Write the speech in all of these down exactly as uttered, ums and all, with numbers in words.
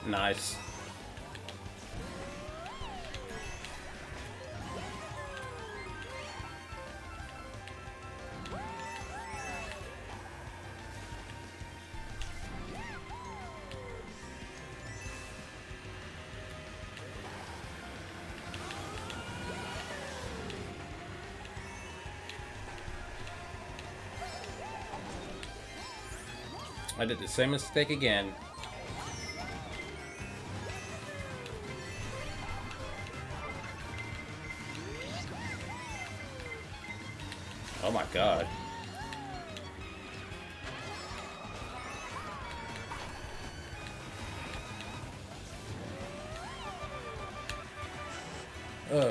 Nice. I did the same mistake again. Oh my god. Ugh.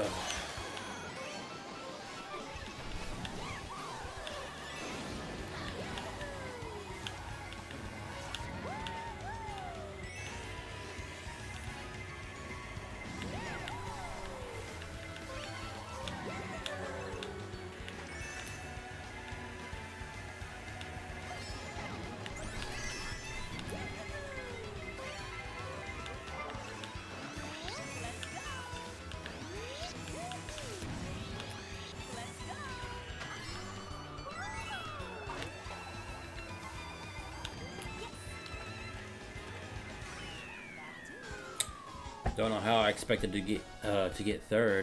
Don't know how I expected to get uh, to get third.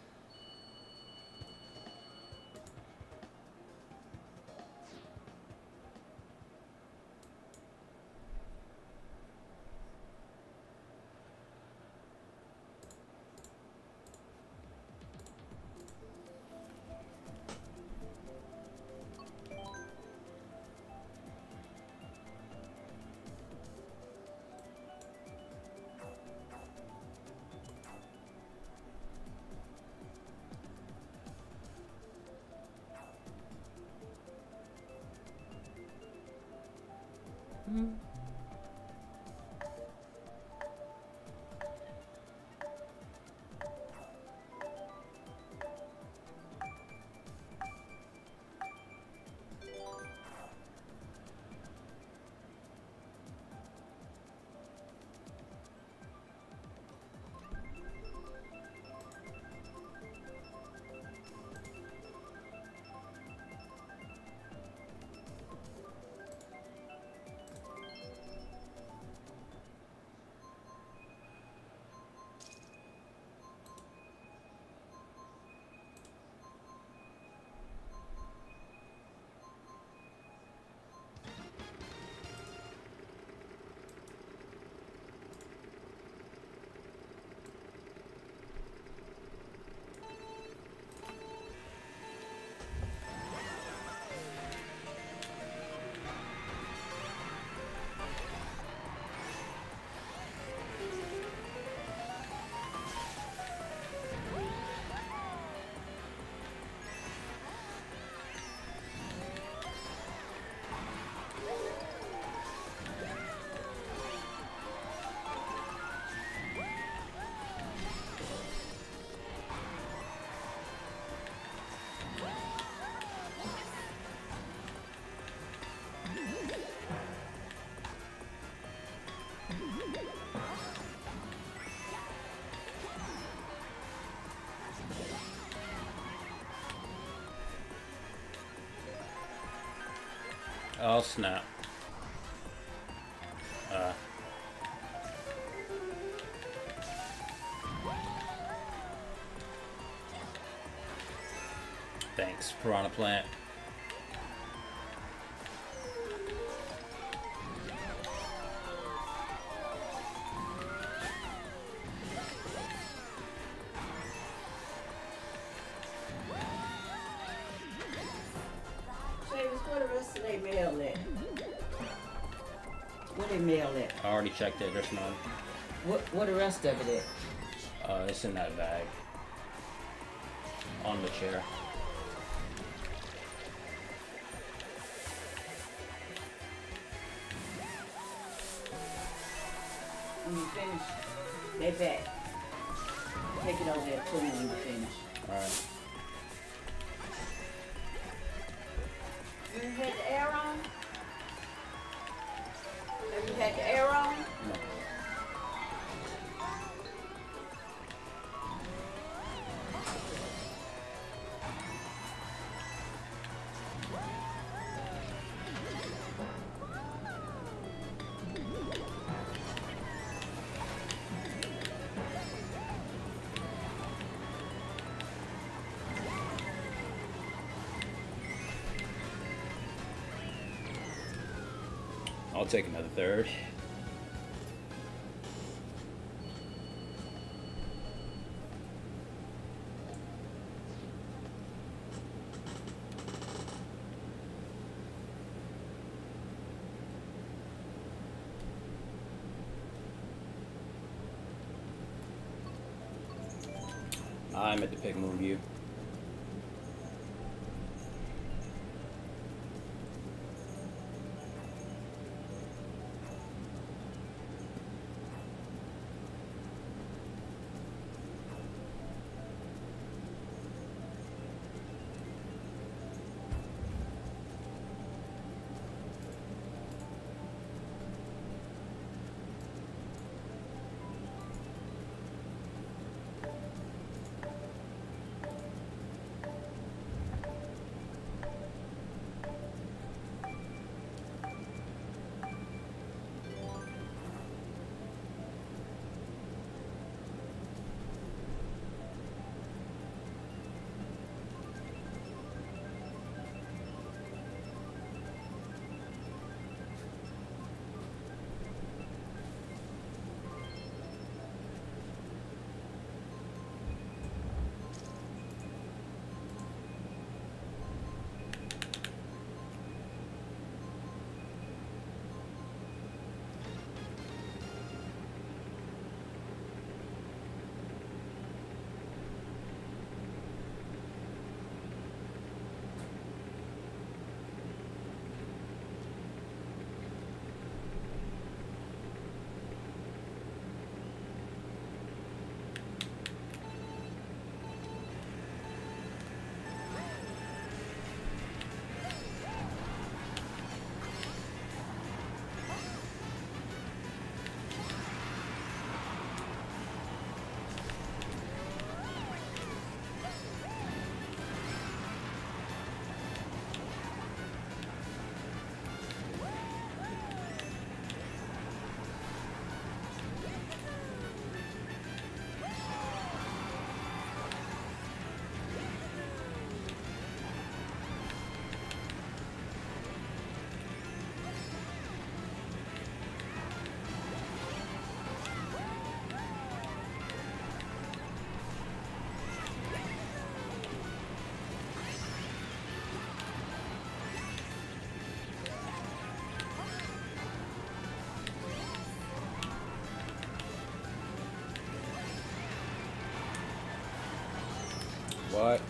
Mm. Oh snap. Uh. Thanks, Piranha Plant. I already checked it, there's none. What what the rest of it is? Uh, it's in that bag. On the chair. When you finish, they back. Take it over there for me when you finish. Alright. You had the air on? Have you had the air on? No. I'll take another third. I'm at the pick moon view. What?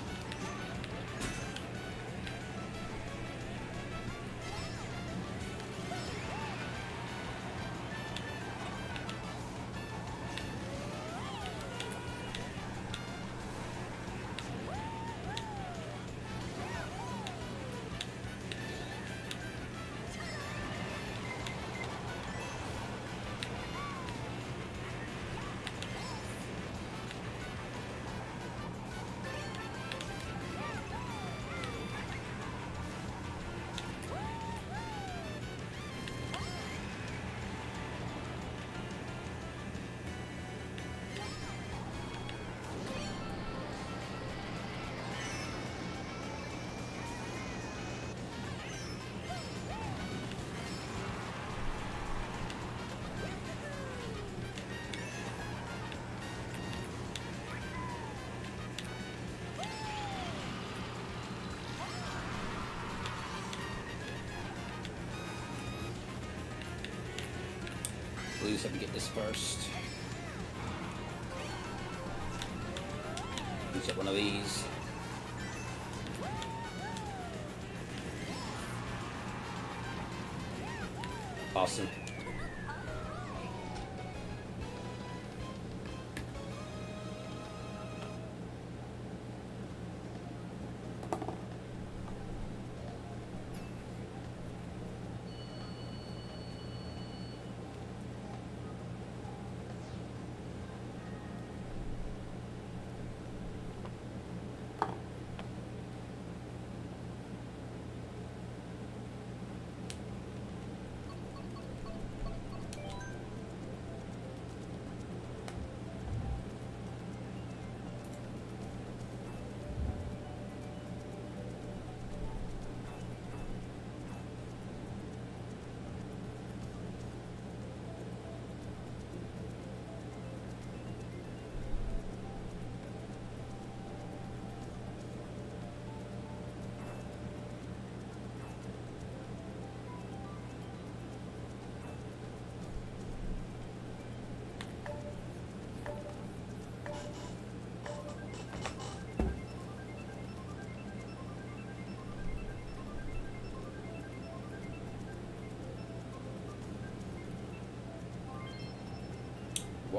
Blues have to get this first. Use up one of these. Awesome.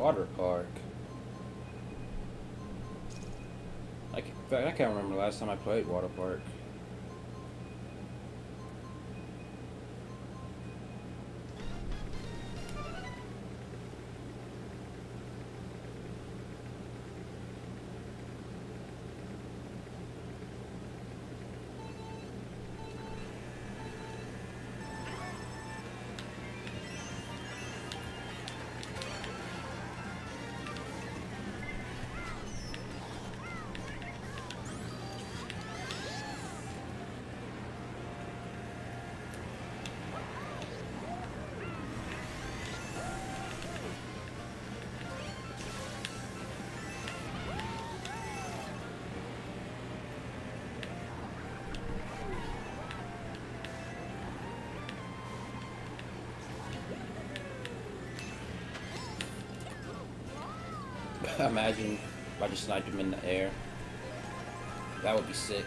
water park. I can, in fact, I can't remember the last time I played water park. Imagine if I just sniped him in the air. That would be sick.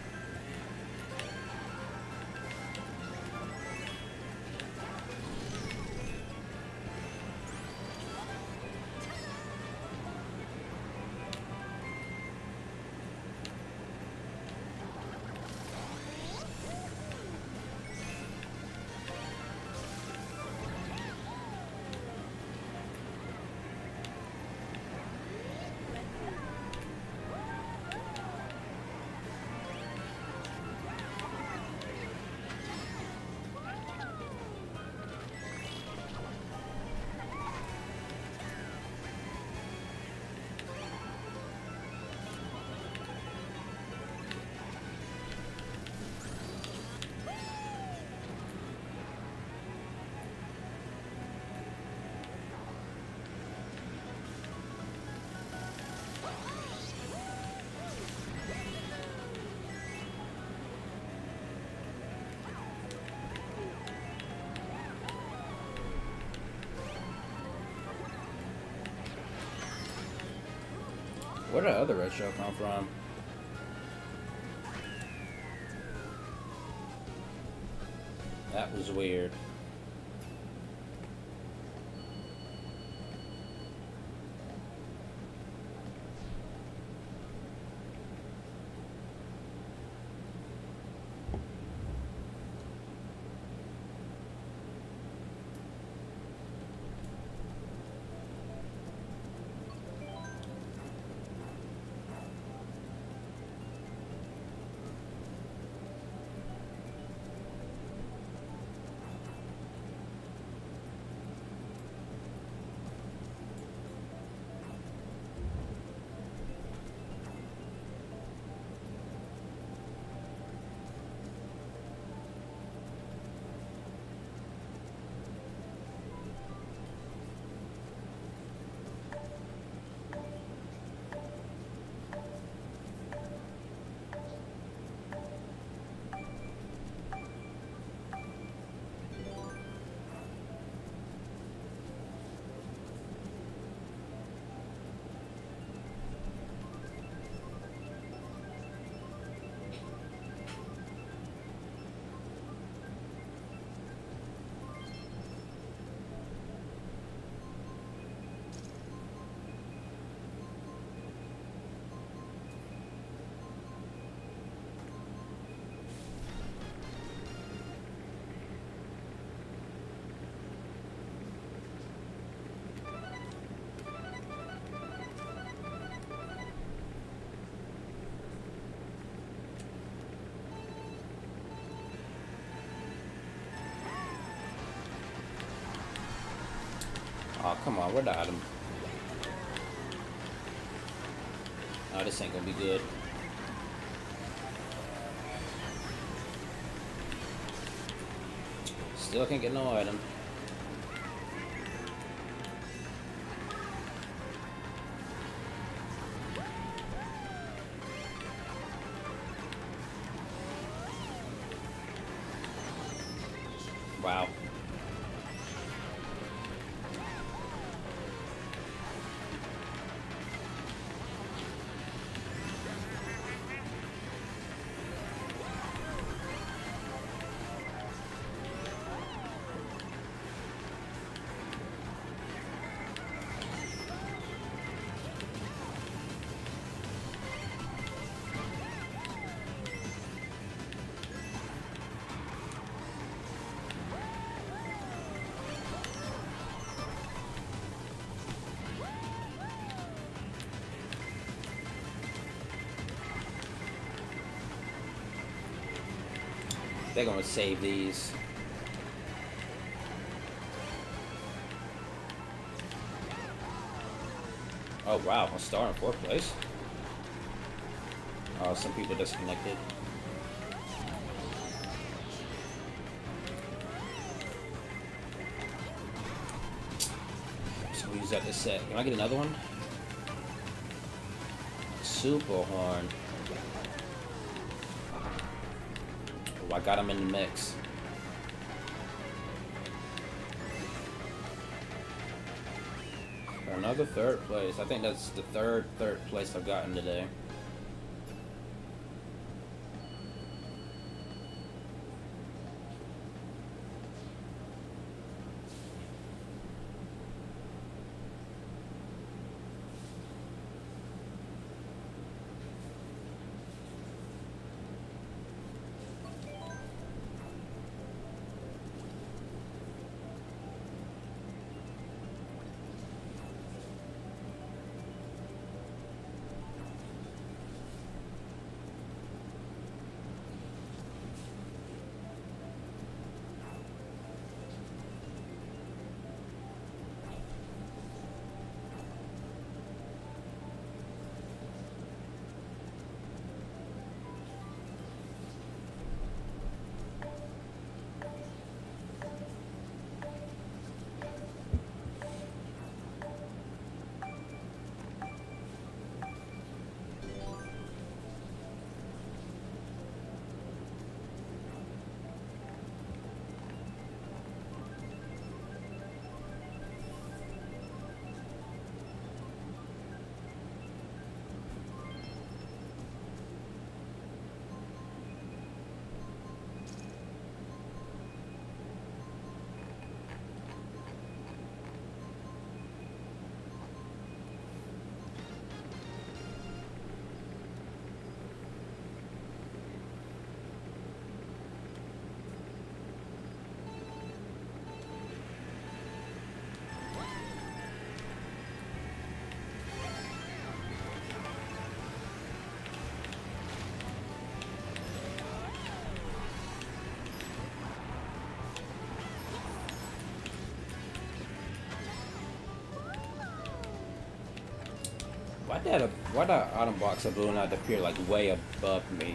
Where did the other red shell come from? That was weird. Oh, come on, where'd the item? Oh, this ain't gonna be good. Still can't get no item. Wow. They're gonna save these. Oh wow, a star in fourth place. Oh, some people disconnected. So we use that to set. Can I get another one? Super horn. Oh, I got him in the mix. Another third place. I think that's the third third place I've gotten today. Why did a why that item box of balloon not appear like way above me?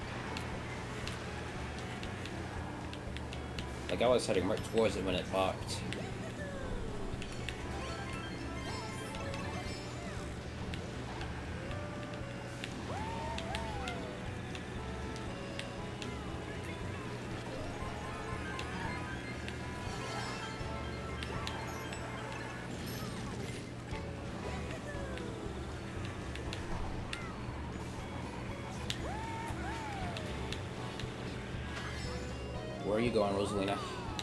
Like I was heading right towards it when it popped. Where are you going, Rosalina?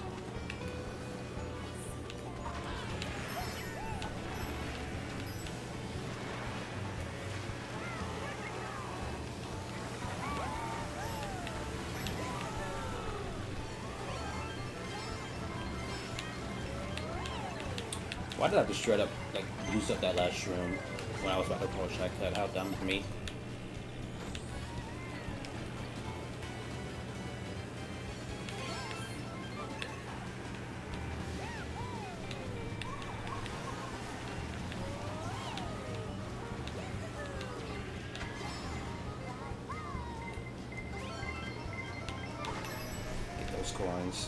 Why did I just straight up like use up that last shroom when I was about to pull a shortcut? How dumb of me. Coins.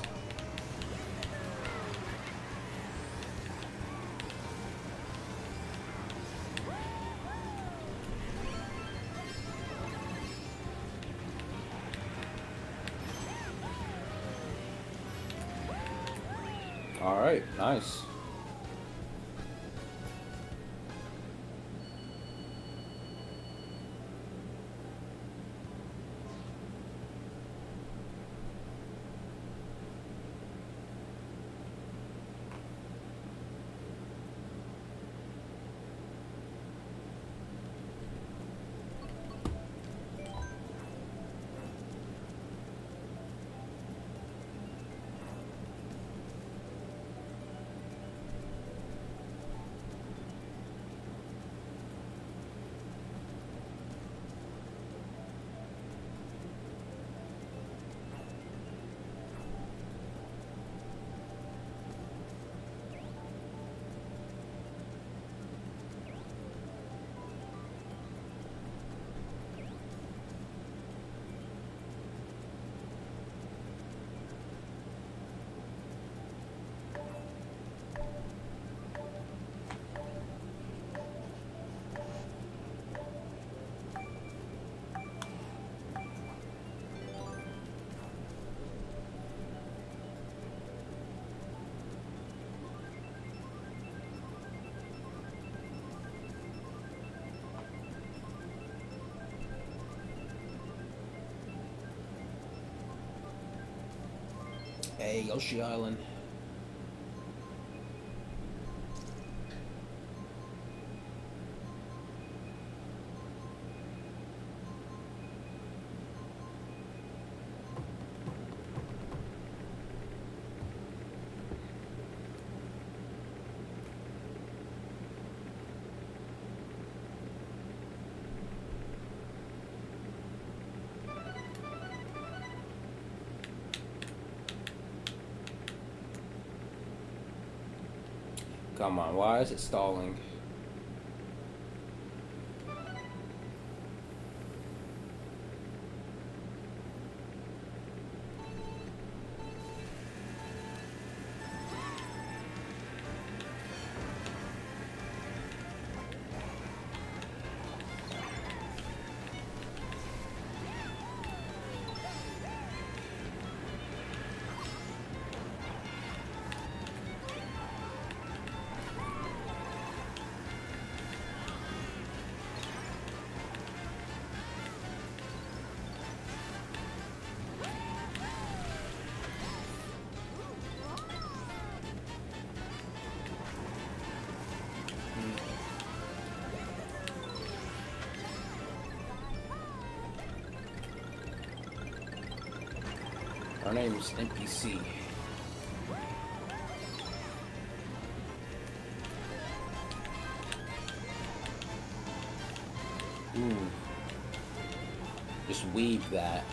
All right, nice. Hey, Yoshi Island. Come on, why is it stalling? Our name's N P C. Ooh. Just weave that.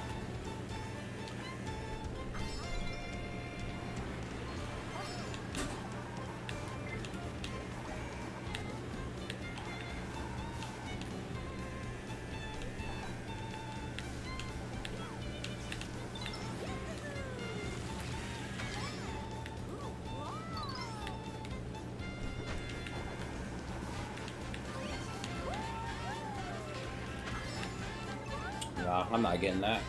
Nah, I'm not getting that.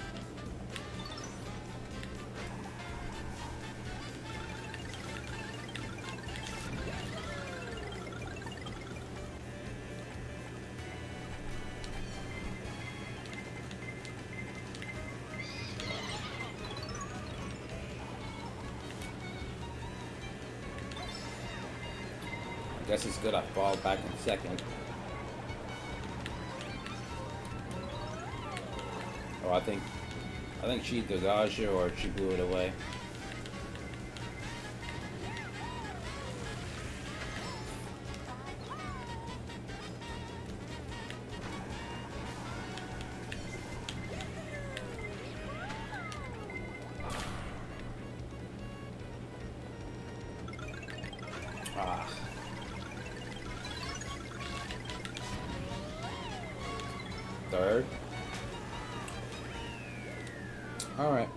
I guess it's good I fall back in second. Oh, I think, I think she dodged it or she blew it away. Ah. Third. All right.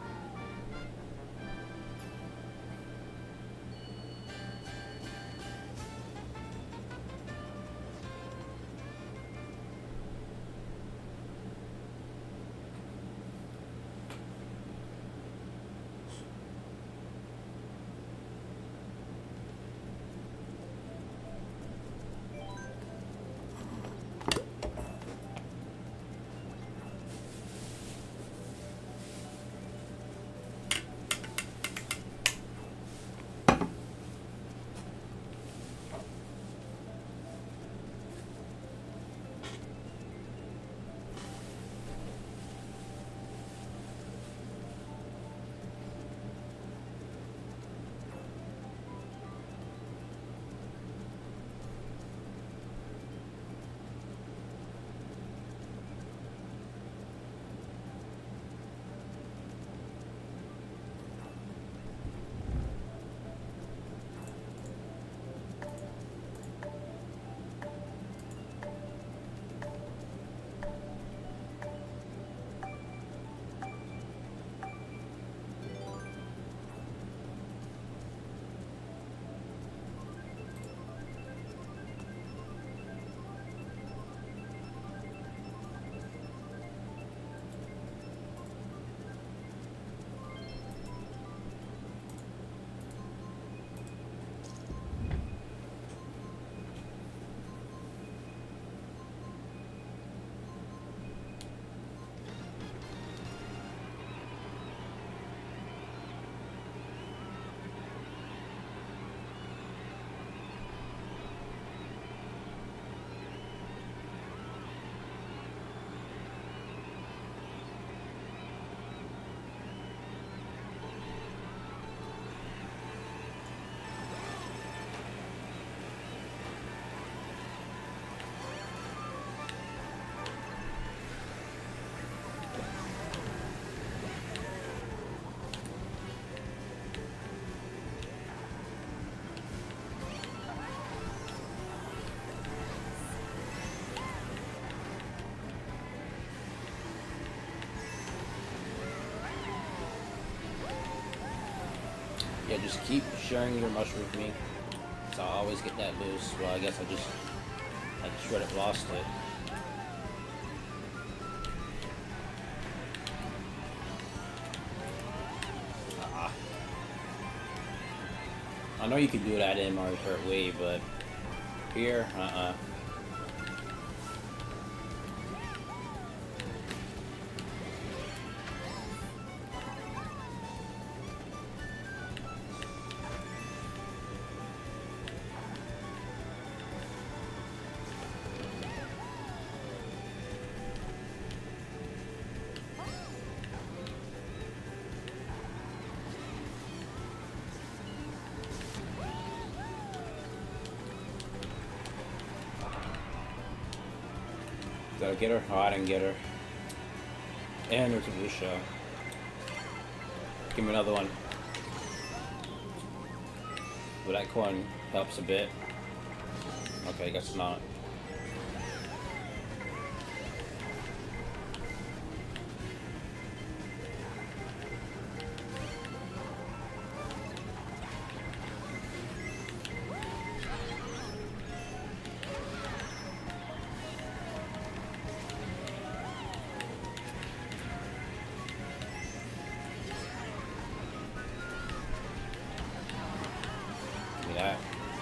just keep sharing your mushroom with me. So I always get that boost. Well, I guess I just like straight up lost it. Uh-uh. I know you can do that in Mario Kart Wii, but here, uh-uh. Did I get her? Oh, I didn't get her. And there's a blue shell. Give me another one. But that coin helps a bit. Okay, I guess not. That.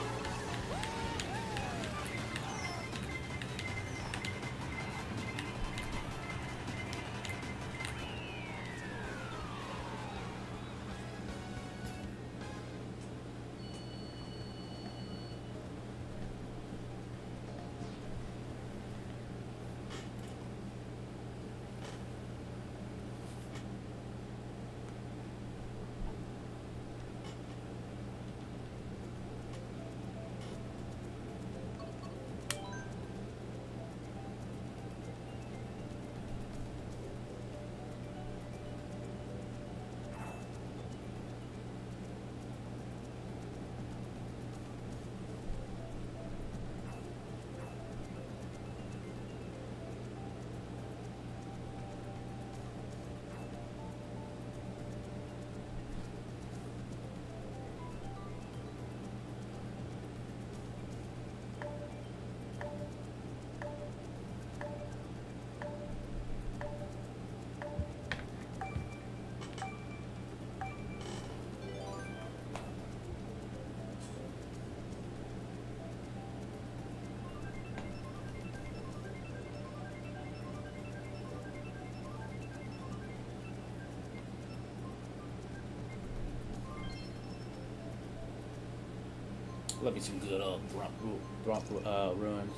Love me some good uh, drop, drop uh, ruins.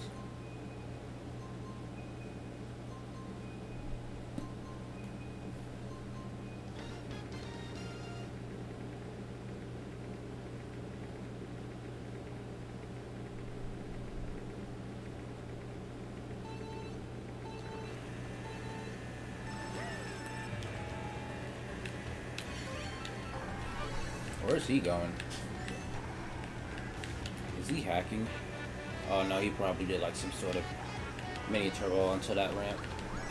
Where's he going? Is he hacking? Oh no, he probably did like some sort of mini turbo onto that ramp.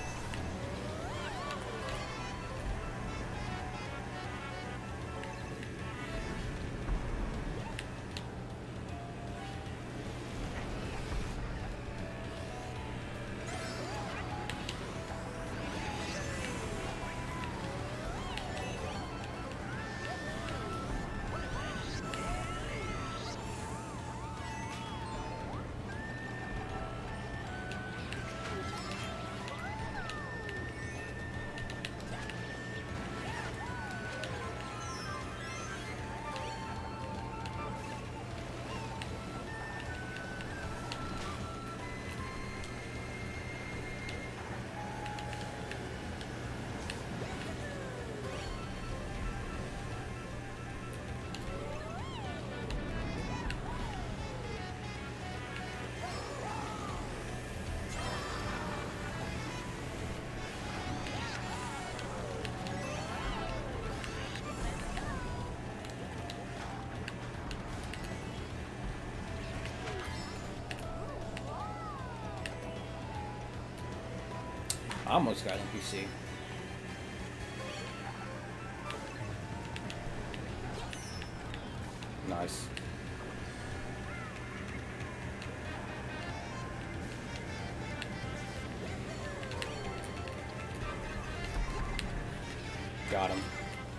I almost got N P C. Nice. Got him.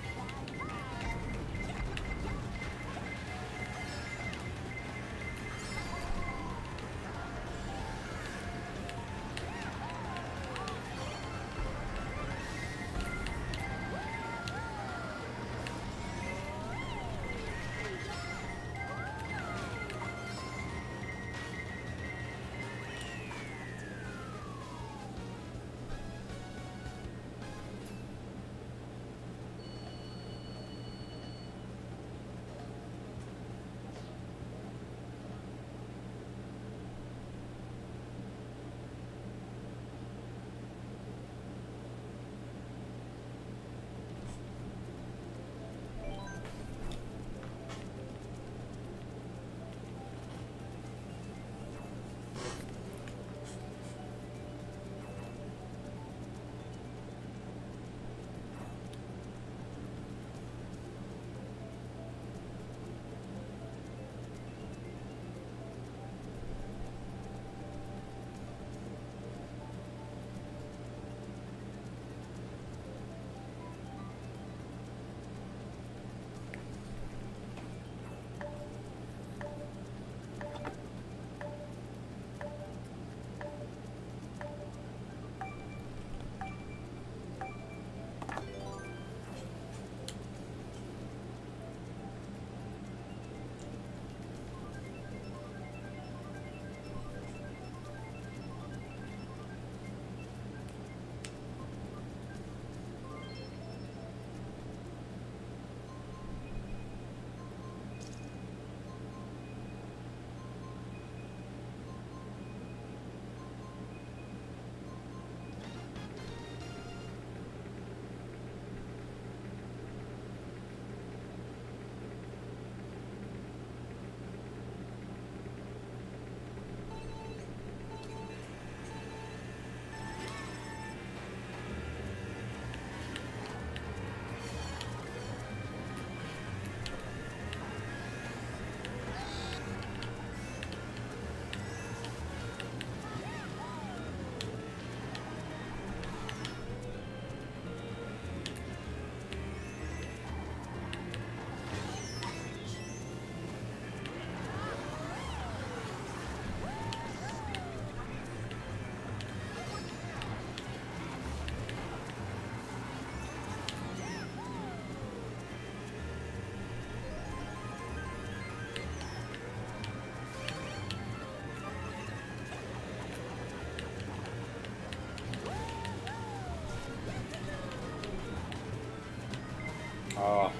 Oh.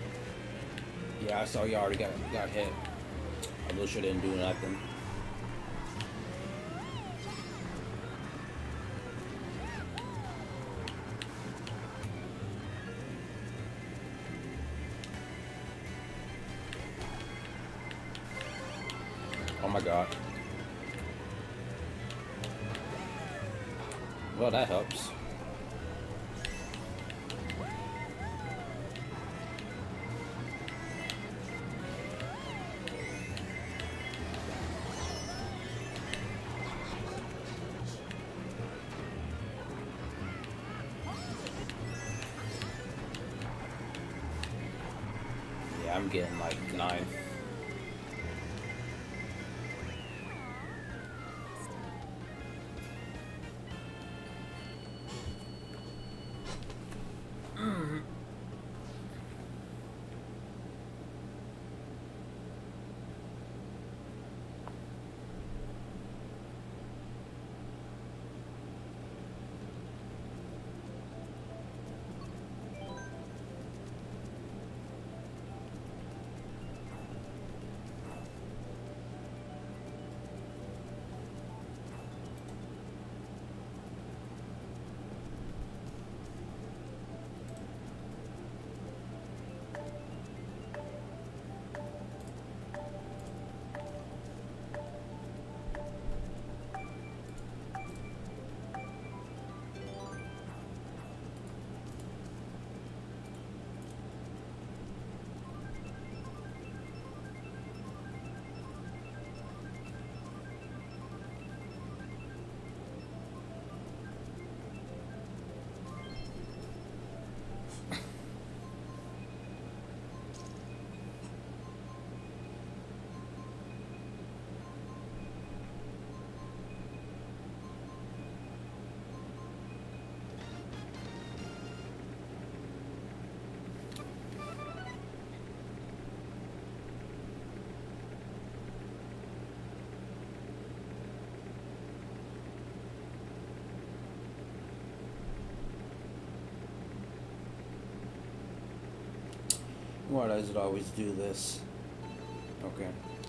Yeah, I saw you already got got hit. I wish I didn't do nothing. Oh my god. Well, that helps. Yeah, I'm getting like nine. Why does it always do this? Okay.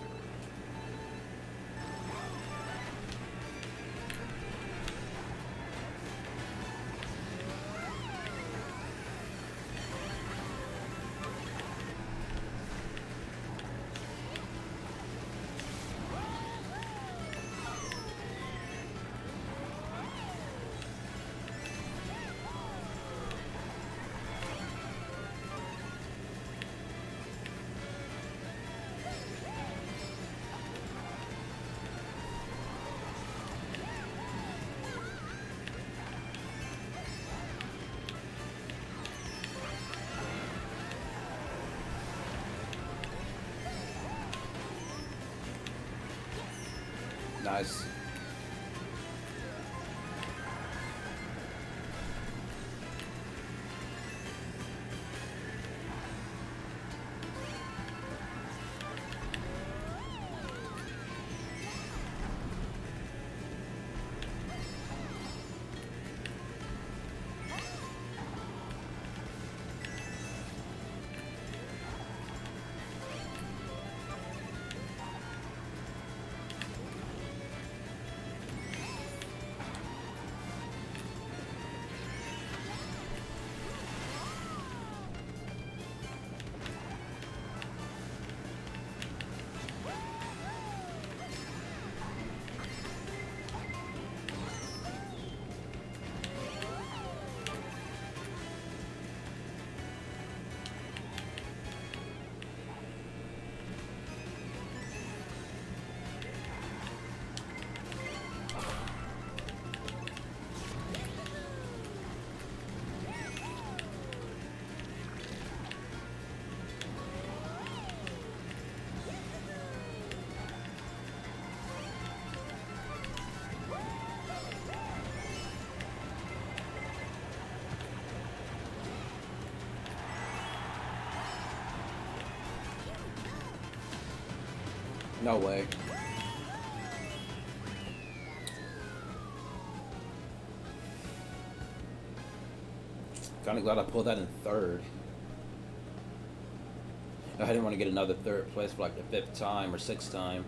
Nice. No way. Kinda glad I pulled that in third. I didn't want to get another third place for like the fifth time or sixth time.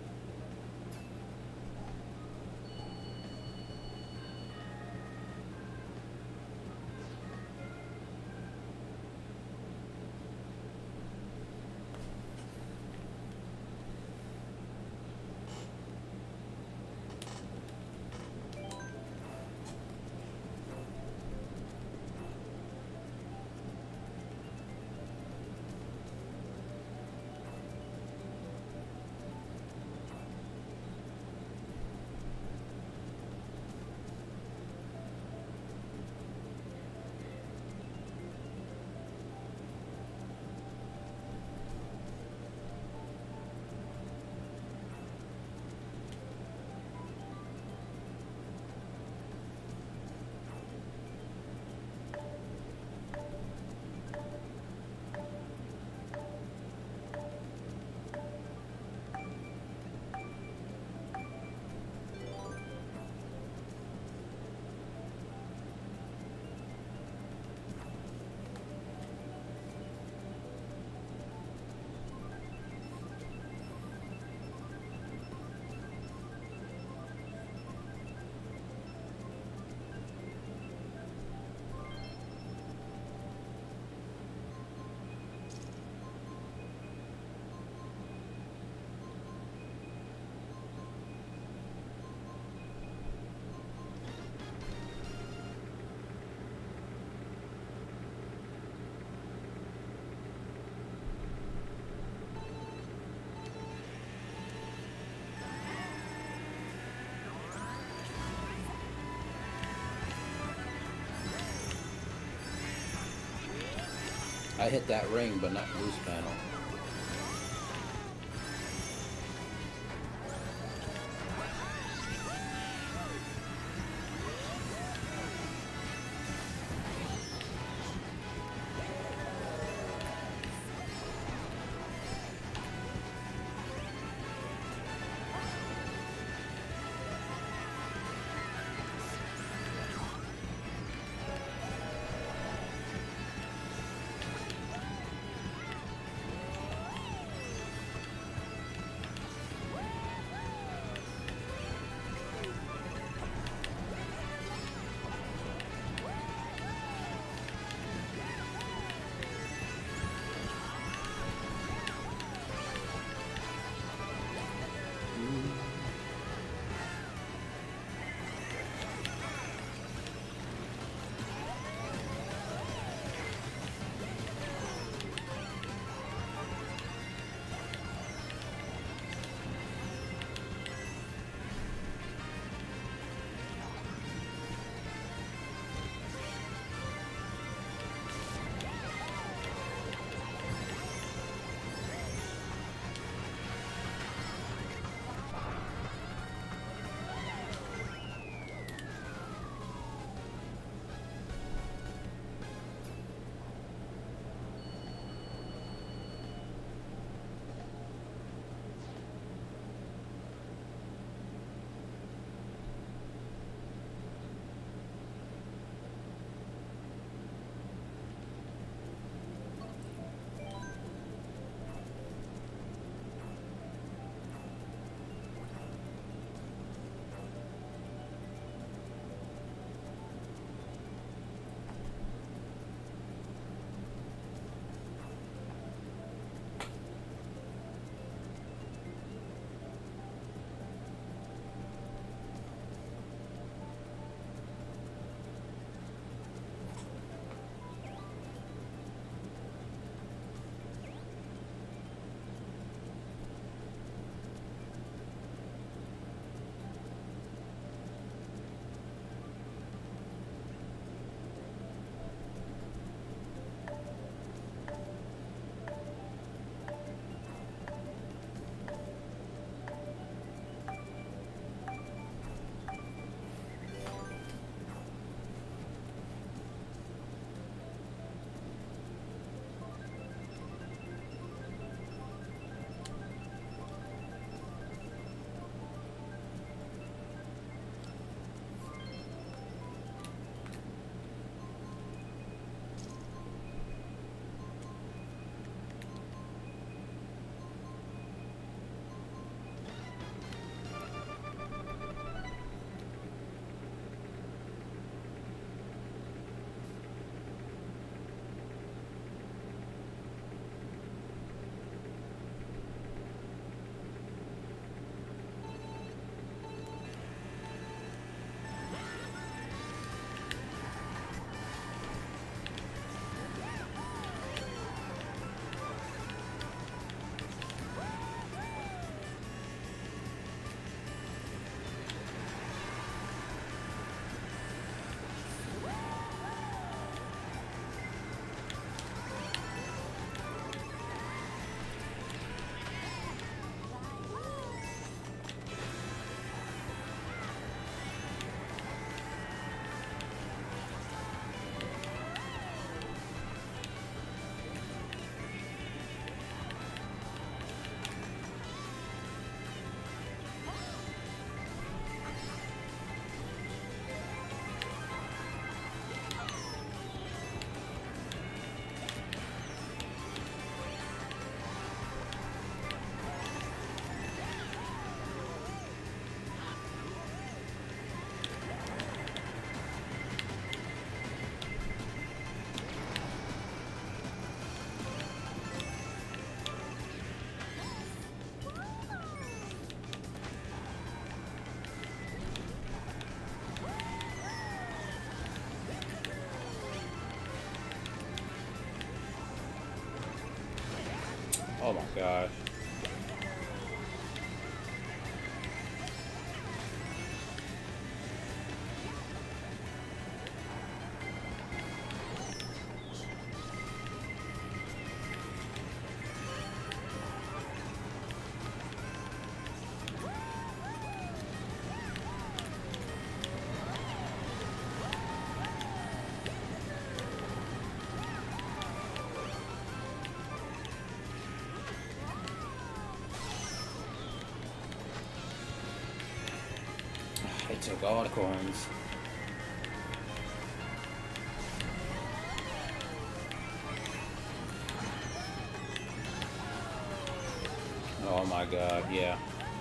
I hit that ring, but not loose panel. Oh my god. I took all the coins. Oh my god, yeah.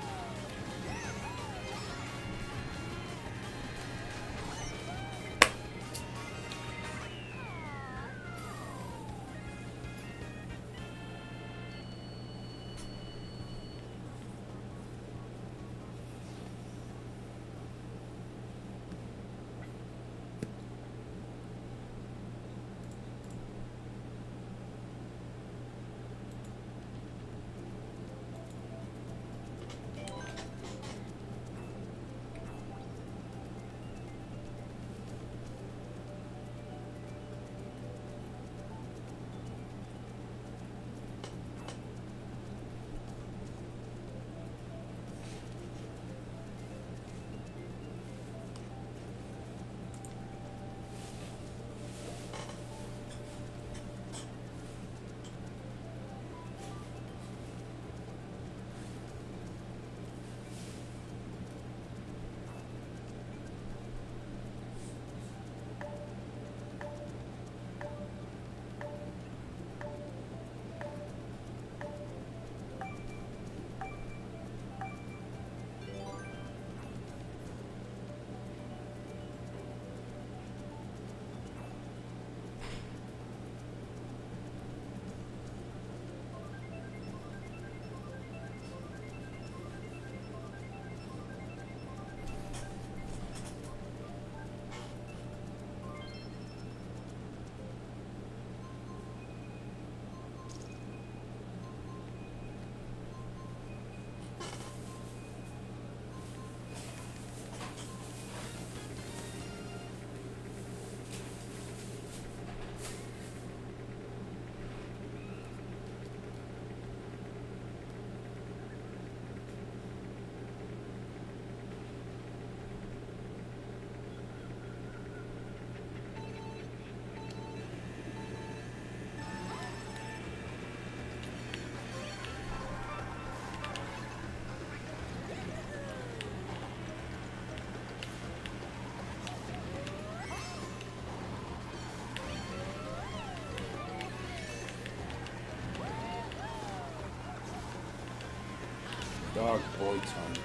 Dog boy tongue.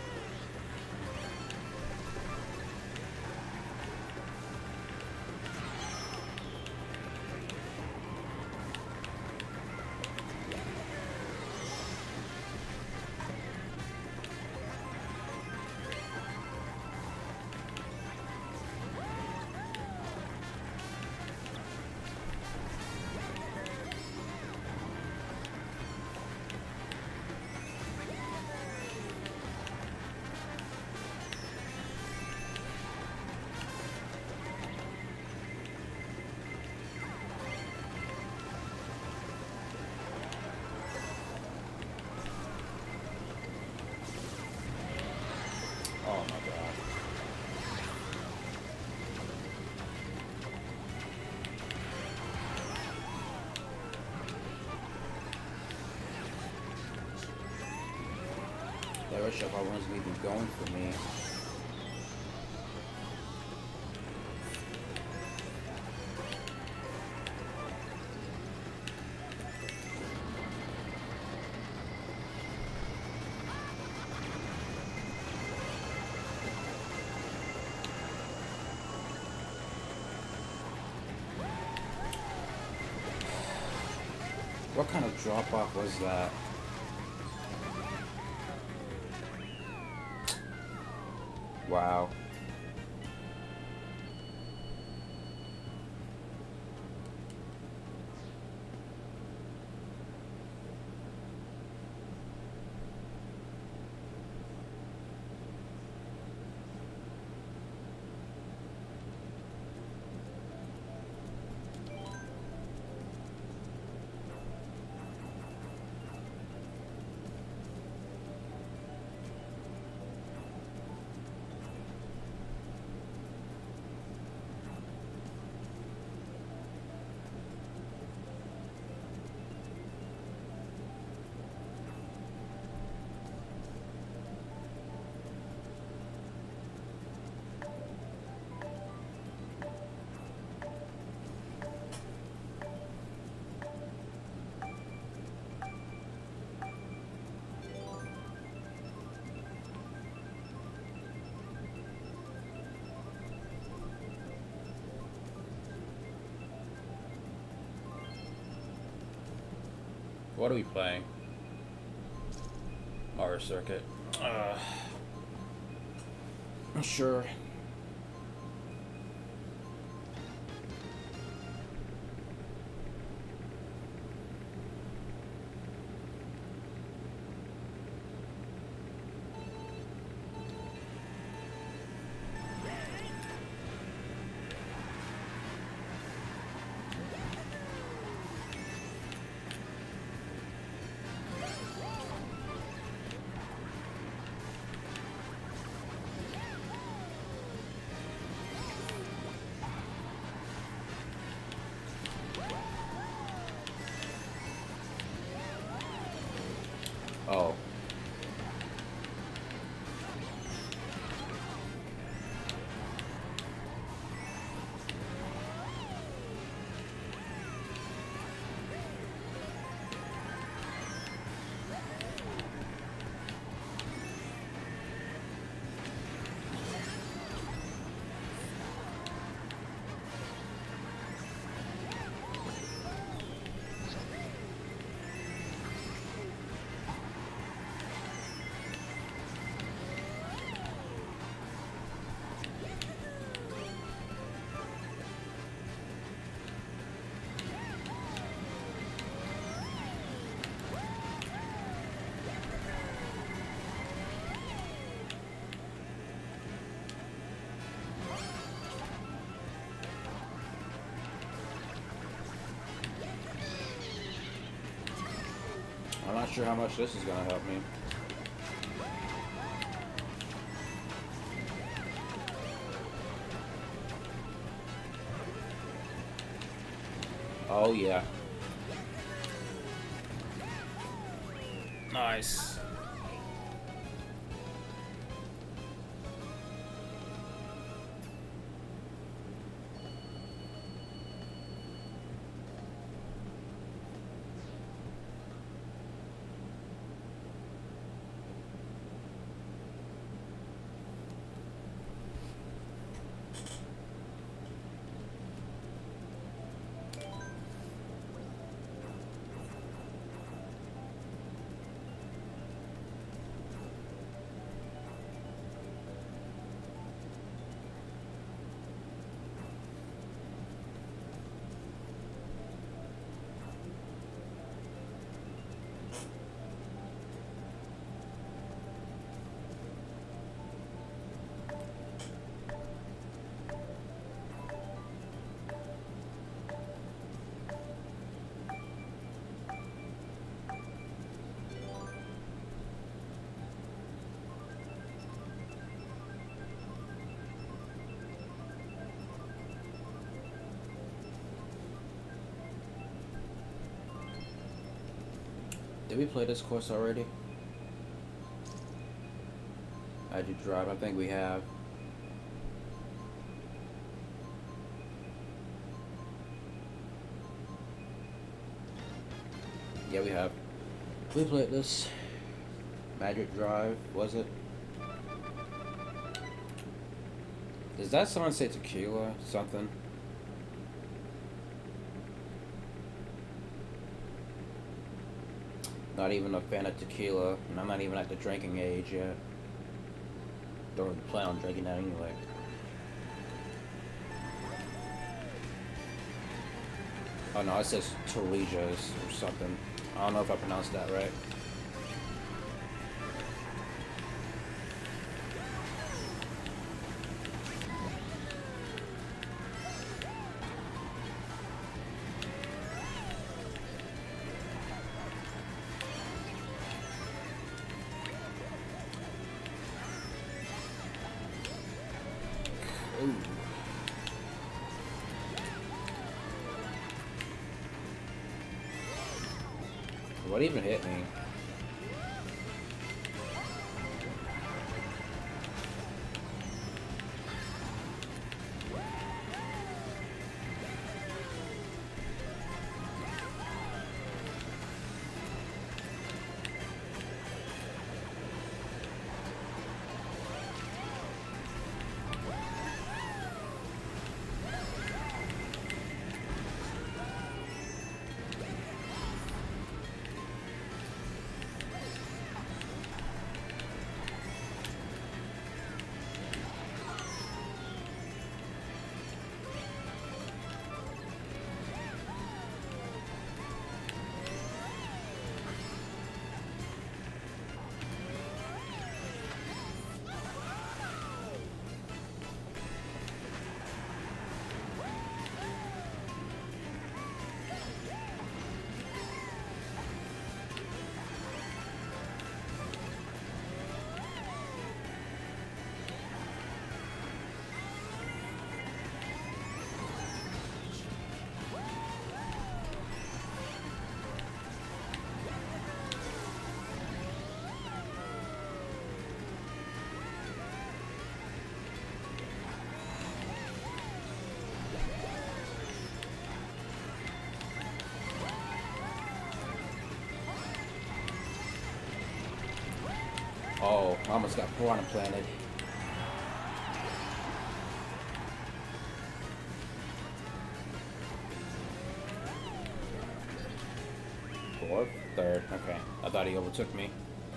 Oh my god. That rush up I wasn't even going for me. What kind of drop off was that? Wow. What are we playing? Mario Circuit. Uh, sure. Oh. I'm not sure how much this is gonna help me. Oh yeah. Nice. Did we play this course already? I do drive. I think we have. Yeah, we have. We played this. Magic Drive, was it? Does that song say tequila? Something? Not even a fan of tequila, and I'm not even at the drinking age yet. Don't really plan on drinking that anyway. Oh no, it says Torrijas or something. I don't know if I pronounced that right. Ooh. What even hit me? Oh, I almost got piranha planted. Fourth? Third. Okay. I thought he overtook me.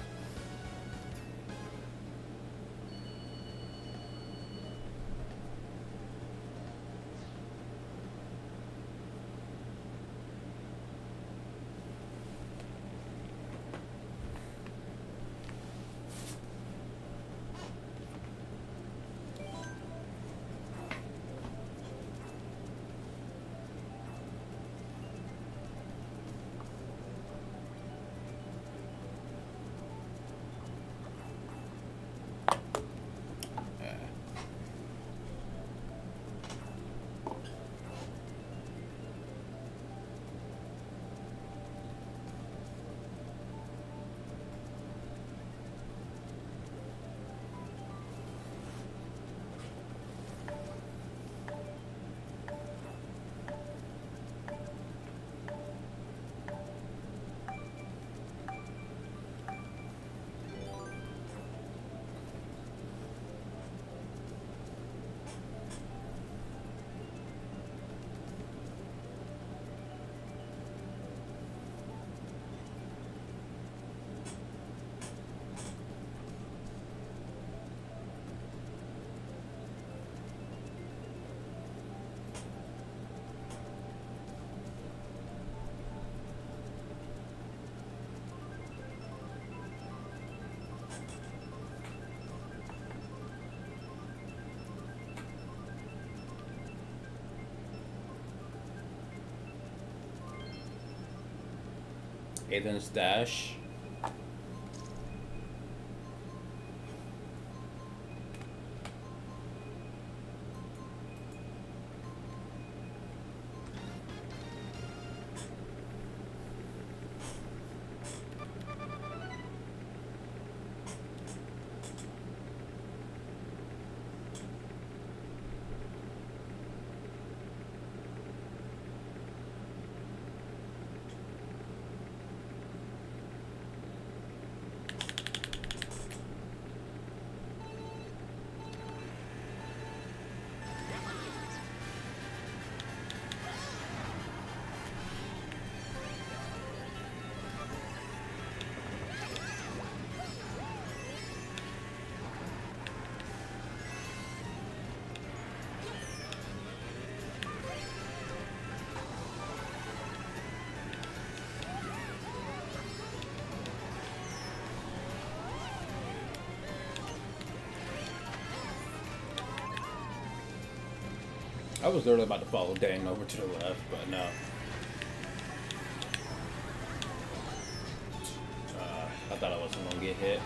Aiden's dash. I was literally about to follow Dane over to the left, but no. Uh, I thought I wasn't gonna get hit.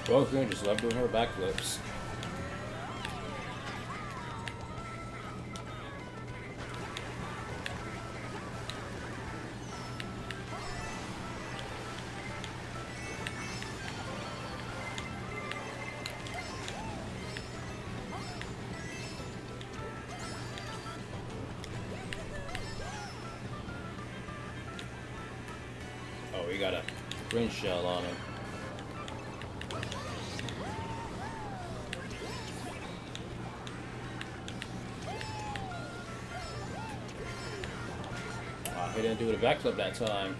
Both of them just love doing her backflips. Oh, we got a wind shell on him. Wow, he didn't do the backflip that time.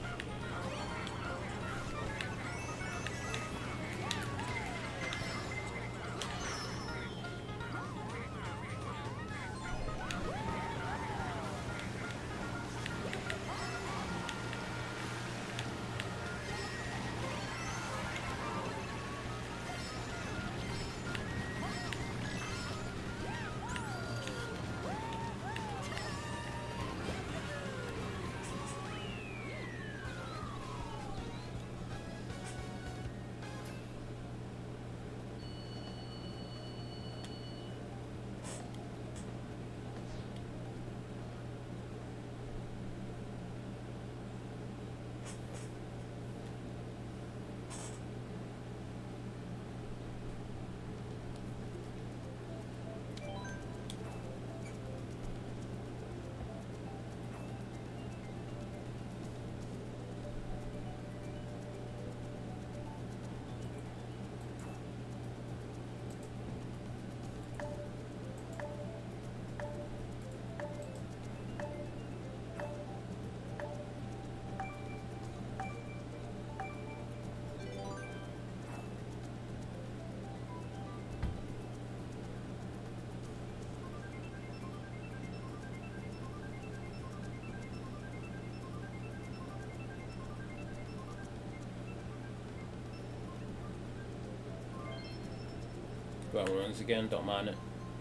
Go on runs again, don't mind it.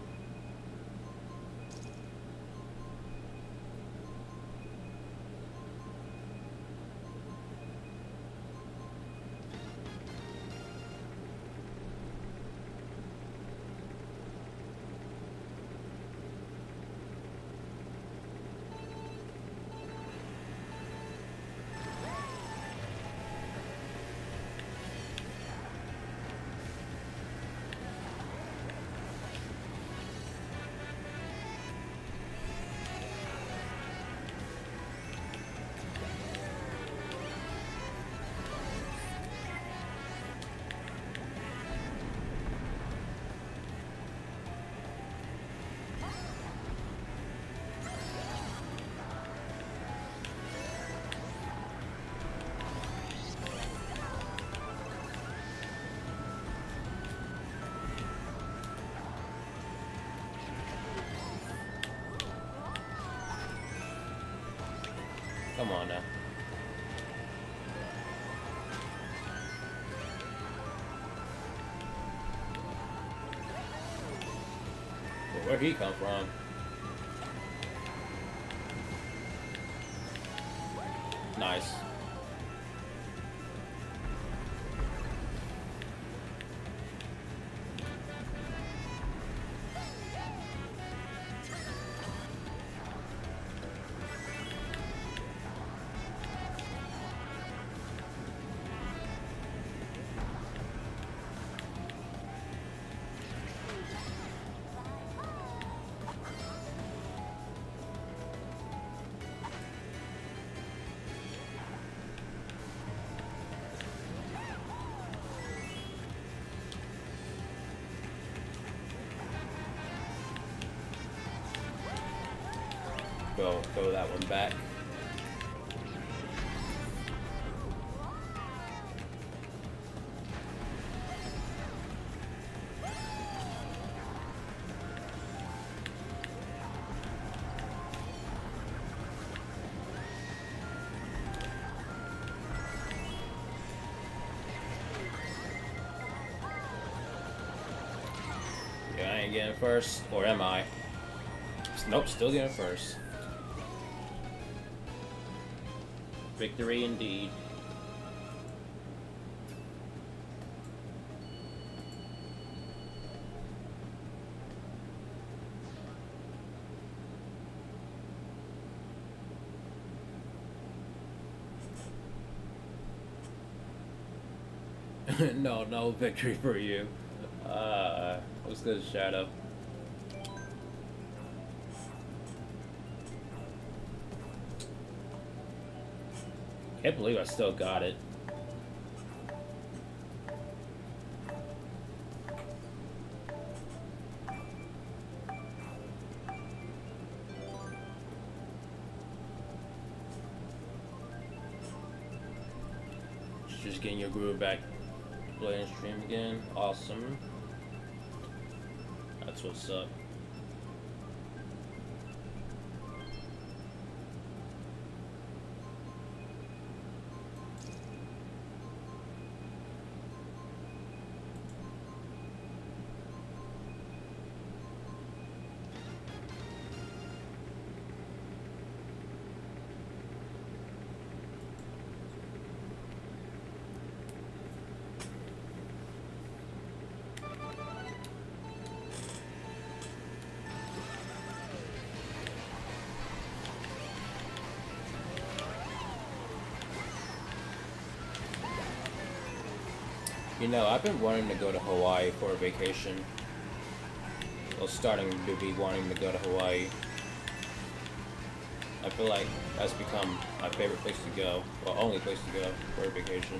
Come on now. Well, where'd he come from? Nice. Go, throw that one back. Yeah, I ain't getting first, or am I? Nope, still getting first. Victory indeed. No, no victory for you. Uh, what's good, Shadow? Can't believe I still got it. Just getting your groove back, playing stream again. Awesome. That's what's up. You know, I've been wanting to go to Hawaii for a vacation. Well, starting to be wanting to go to Hawaii. I feel like that's become my favorite place to go. Well, only place to go for a vacation.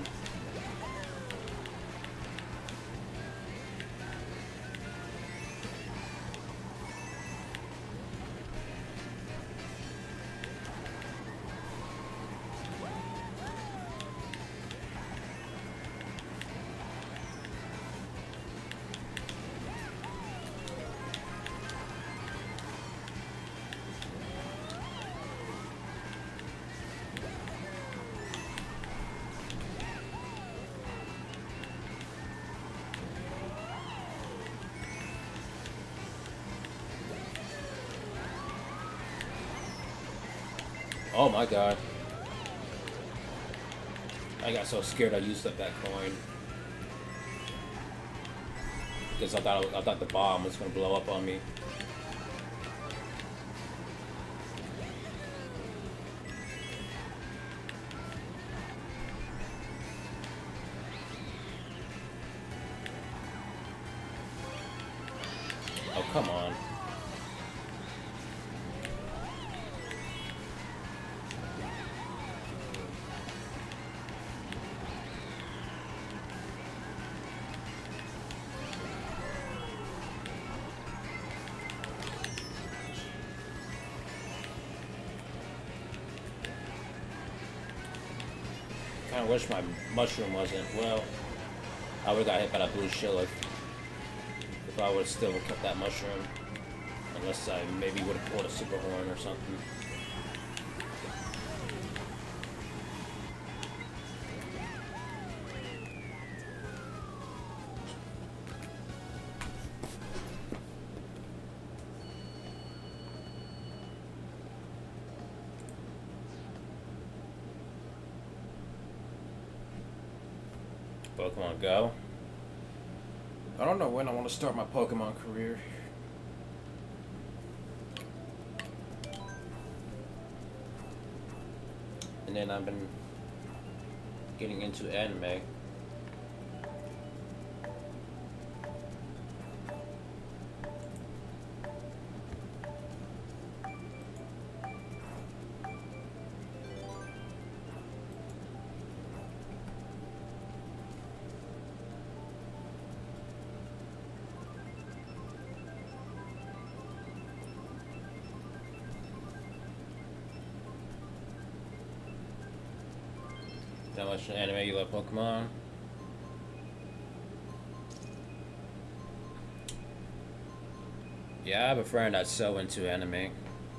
Oh my god. I got so scared I used up that coin. Because I thought I thought the bomb was gonna blow up on me. Oh, come on. I wish my mushroom wasn't. Well, I would have got hit by that blue shield if, if I would have still kept that mushroom. Unless I maybe would have pulled a super horn or something. Pokemon Go. I don't know when I want to start my Pokemon career. And then I've been getting into anime. How much anime you love Pokemon? Yeah, I have a friend that's so into anime. I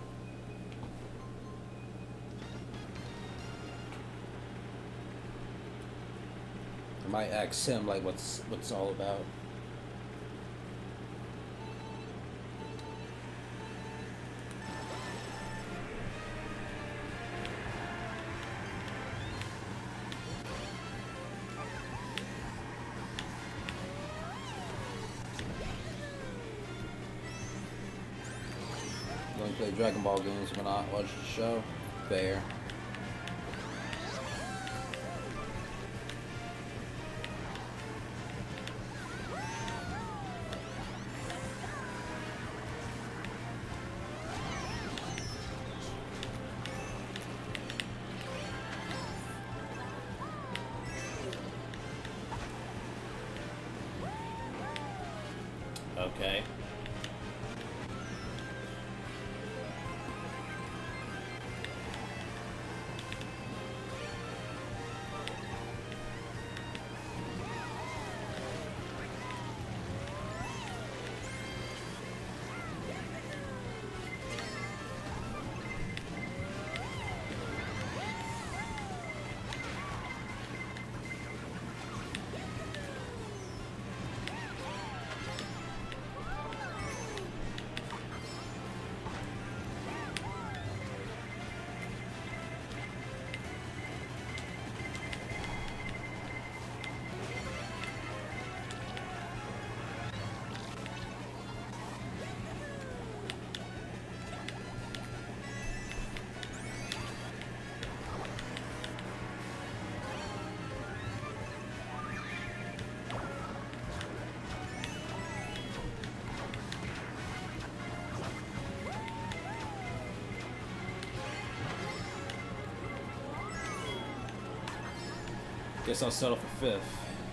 might ask him like what's what's all about. Play Dragon Ball games when I watch the show. Fair. Okay. Guess I'll settle for fifth.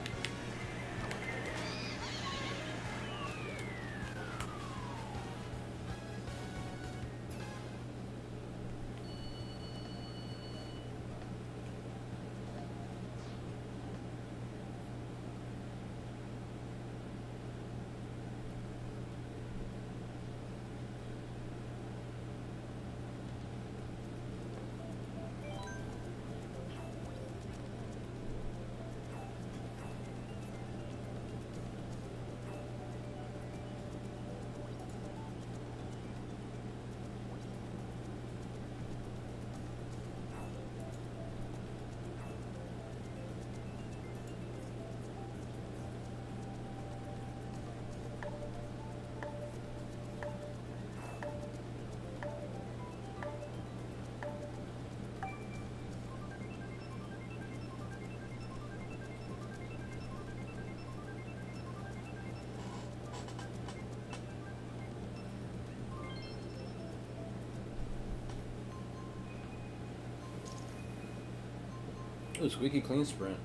Ooh, squeaky clean sprint.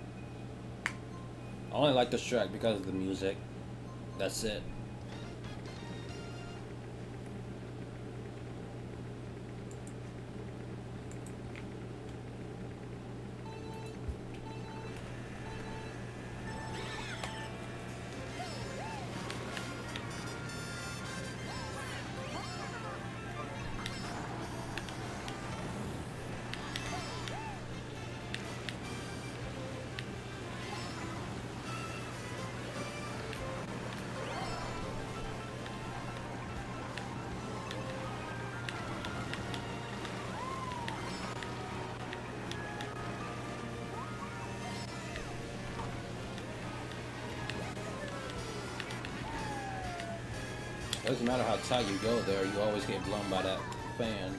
I only like this track because of the music. That's it. Doesn't matter how tight you go there, you always get blown by that fan.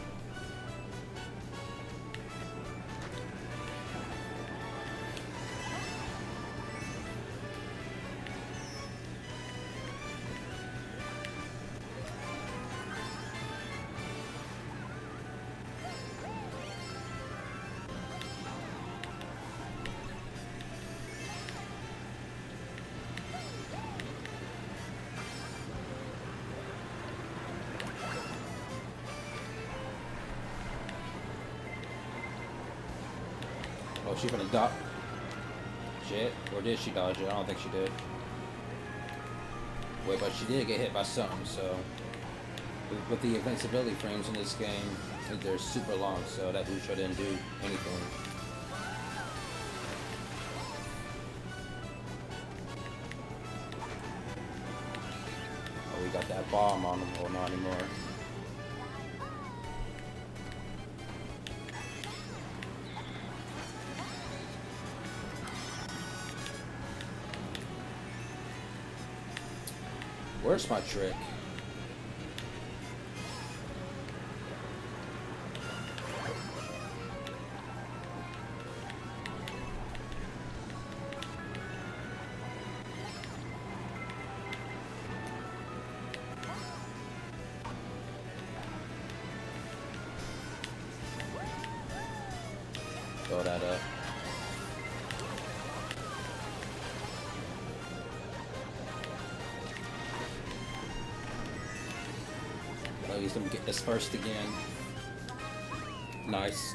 Oh, she finna dodge. Shit. Or did she dodge it? I don't think she did. Wait, but she did get hit by something, so... With, with the invincibility frames in this game, they're super long, so that Lucha didn't do anything. Oh, we got that bomb on him. Oh, not anymore. Where's my trick? Throw that up. Oh, he's gonna get this first again. Nice.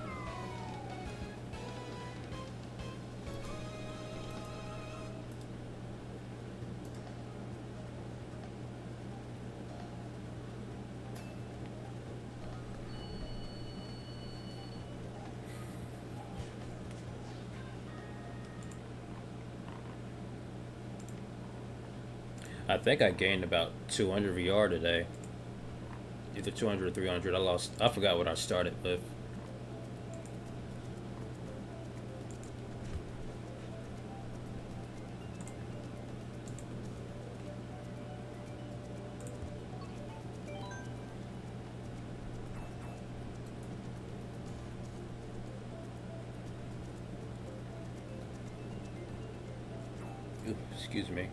I think I gained about two hundred V R today. Either two hundred or three hundred. I lost. I forgot what I started with. Ooh, excuse me.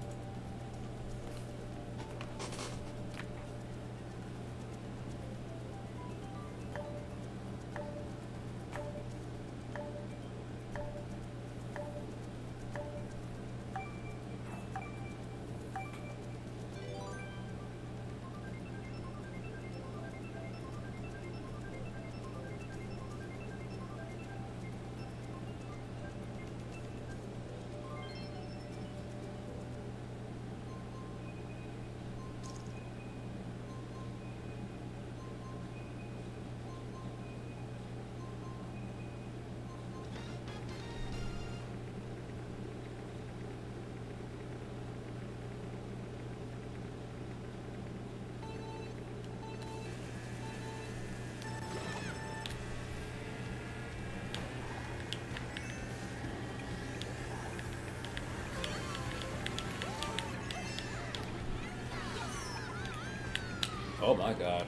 Oh my god.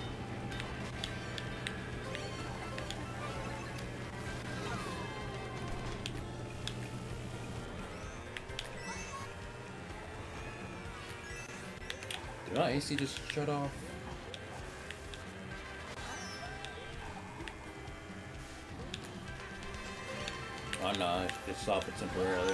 Did my A C just shut off? Oh no, it's off it temporarily.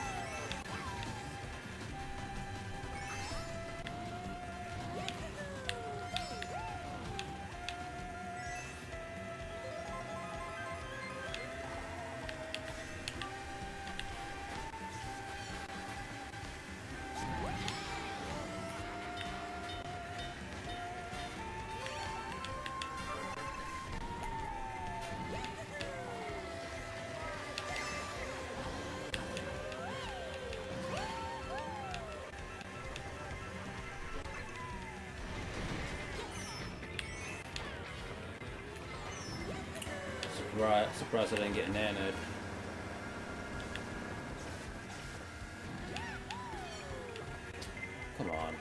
Surprised, surprised I didn't get nanoed. Come on.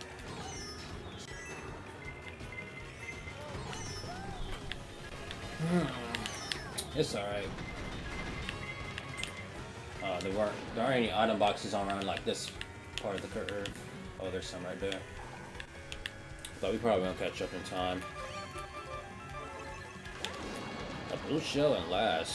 It's alright. Uh, there weren't there aren't any item boxes on around like this part of the curve. Oh, there's some right there. But we probably won't catch up in time. A blue shell and last.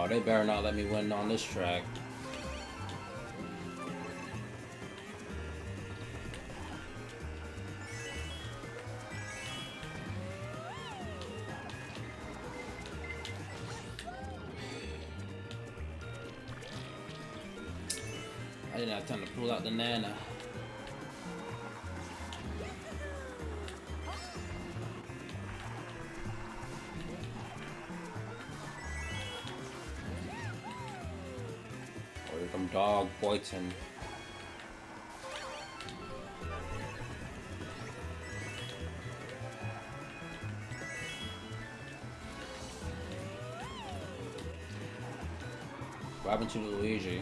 they better not let me win on this track. I didn't have time to pull out the Nana. Or here come Dog Boyton. What happened to Luigi?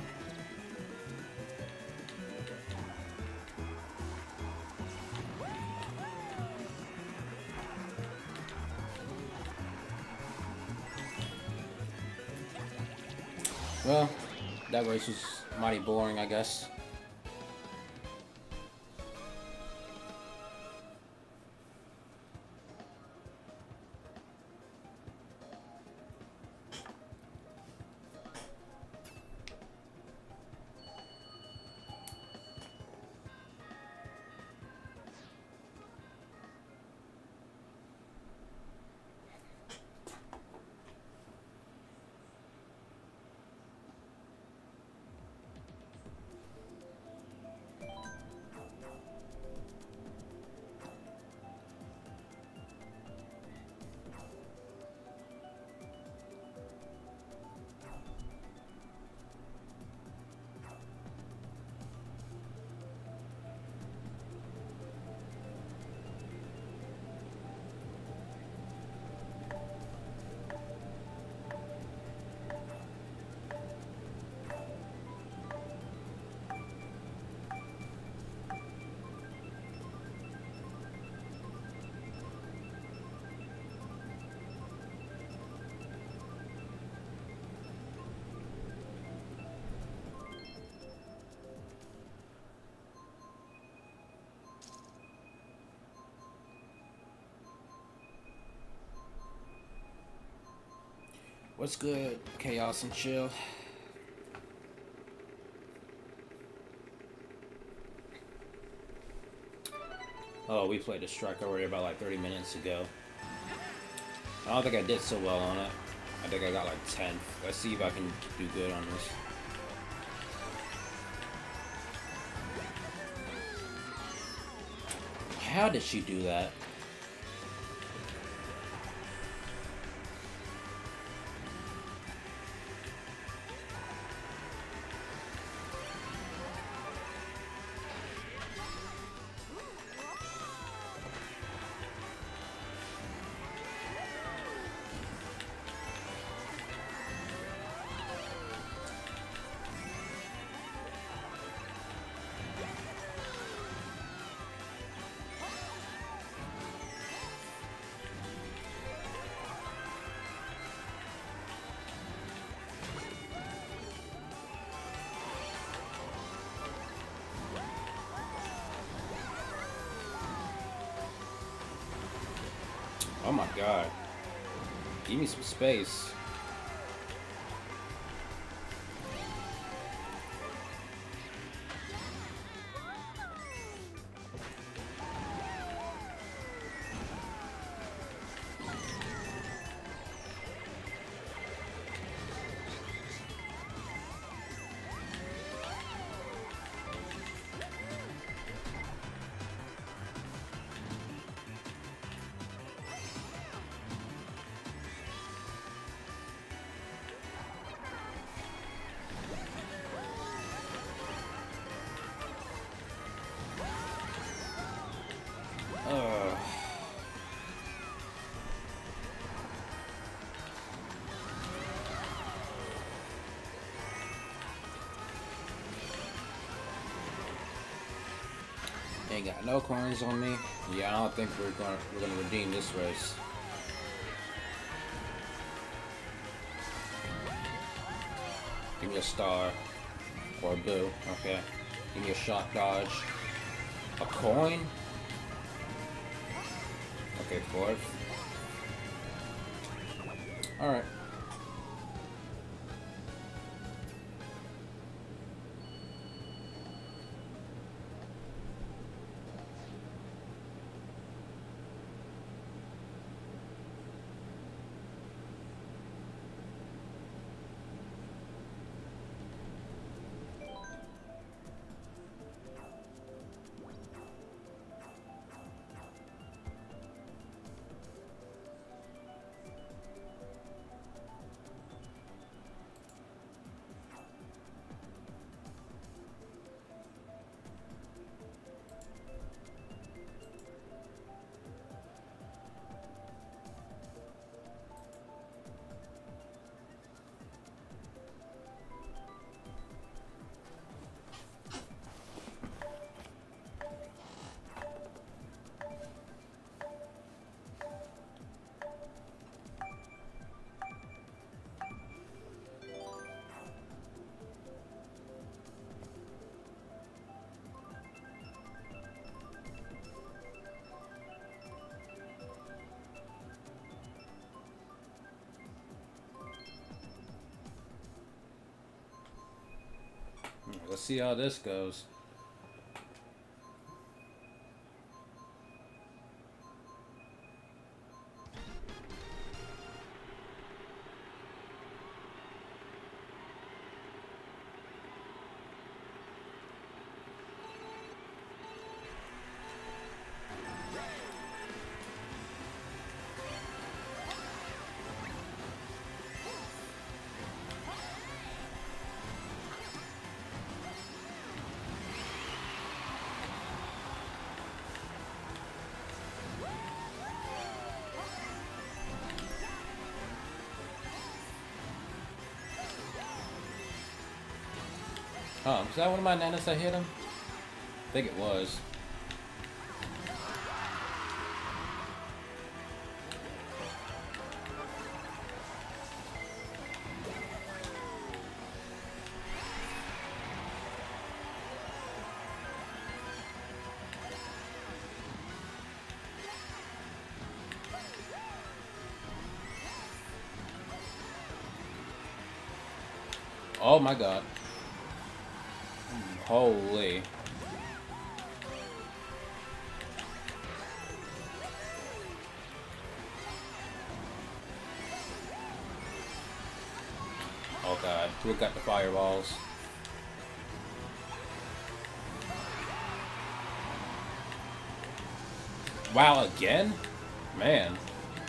Well, that race was mighty boring, I guess. What's good, Chaos and Chill? Oh, we played a strike already about like thirty minutes ago. I don't think I did so well on it. I think I got like tenth. Let's see if I can do good on this. How did she do that? Oh my god. Give me some space. Ugh. Ain't got no coins on me. Yeah, I don't think we're gonna we're gonna redeem this race. Give me a star or a boo. Okay. Give me a shot dodge. A coin. Okay, fourth. Alright. let's see how this goes. Oh, was that one of my nanas that hit him? I think it was. Oh my god. Holy. Oh god, who got the fireballs? Wow, again? Man.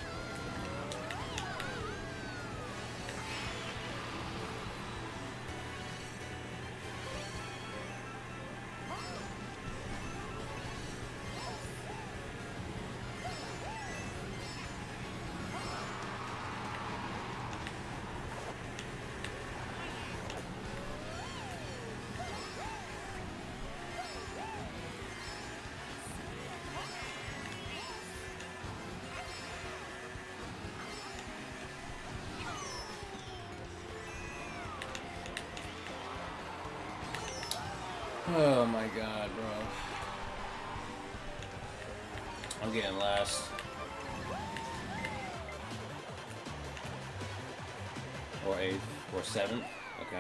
Oh my god, bro. I'm getting last. Or eighth. Or seventh. Okay.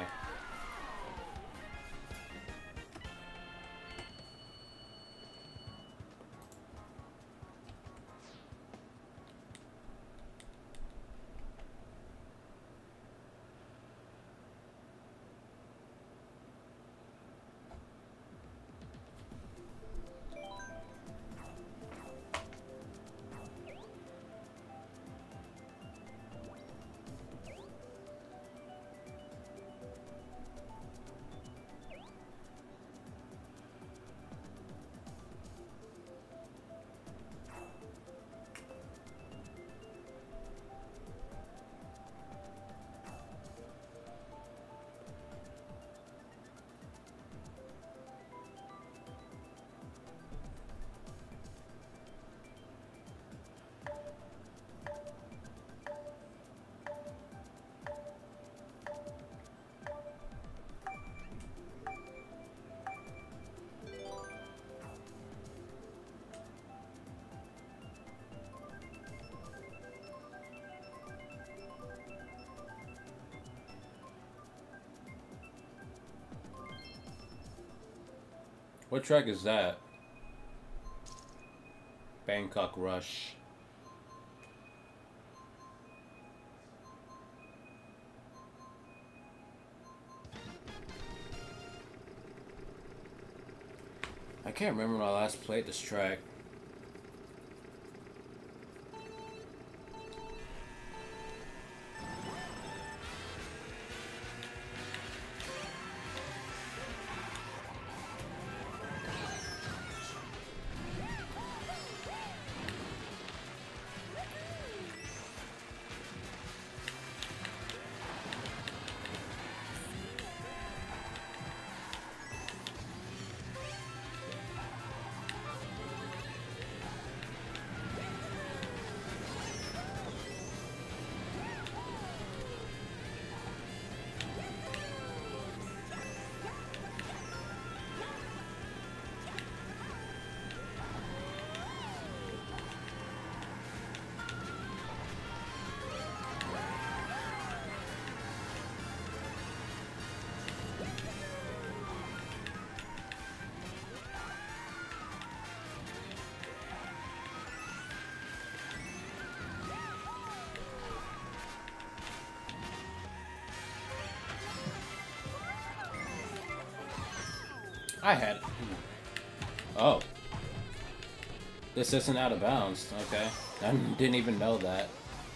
What track is that? Bangkok Rush. I can't remember when I last played this track. I had... Oh. This isn't out of bounds. Okay. I didn't even know that.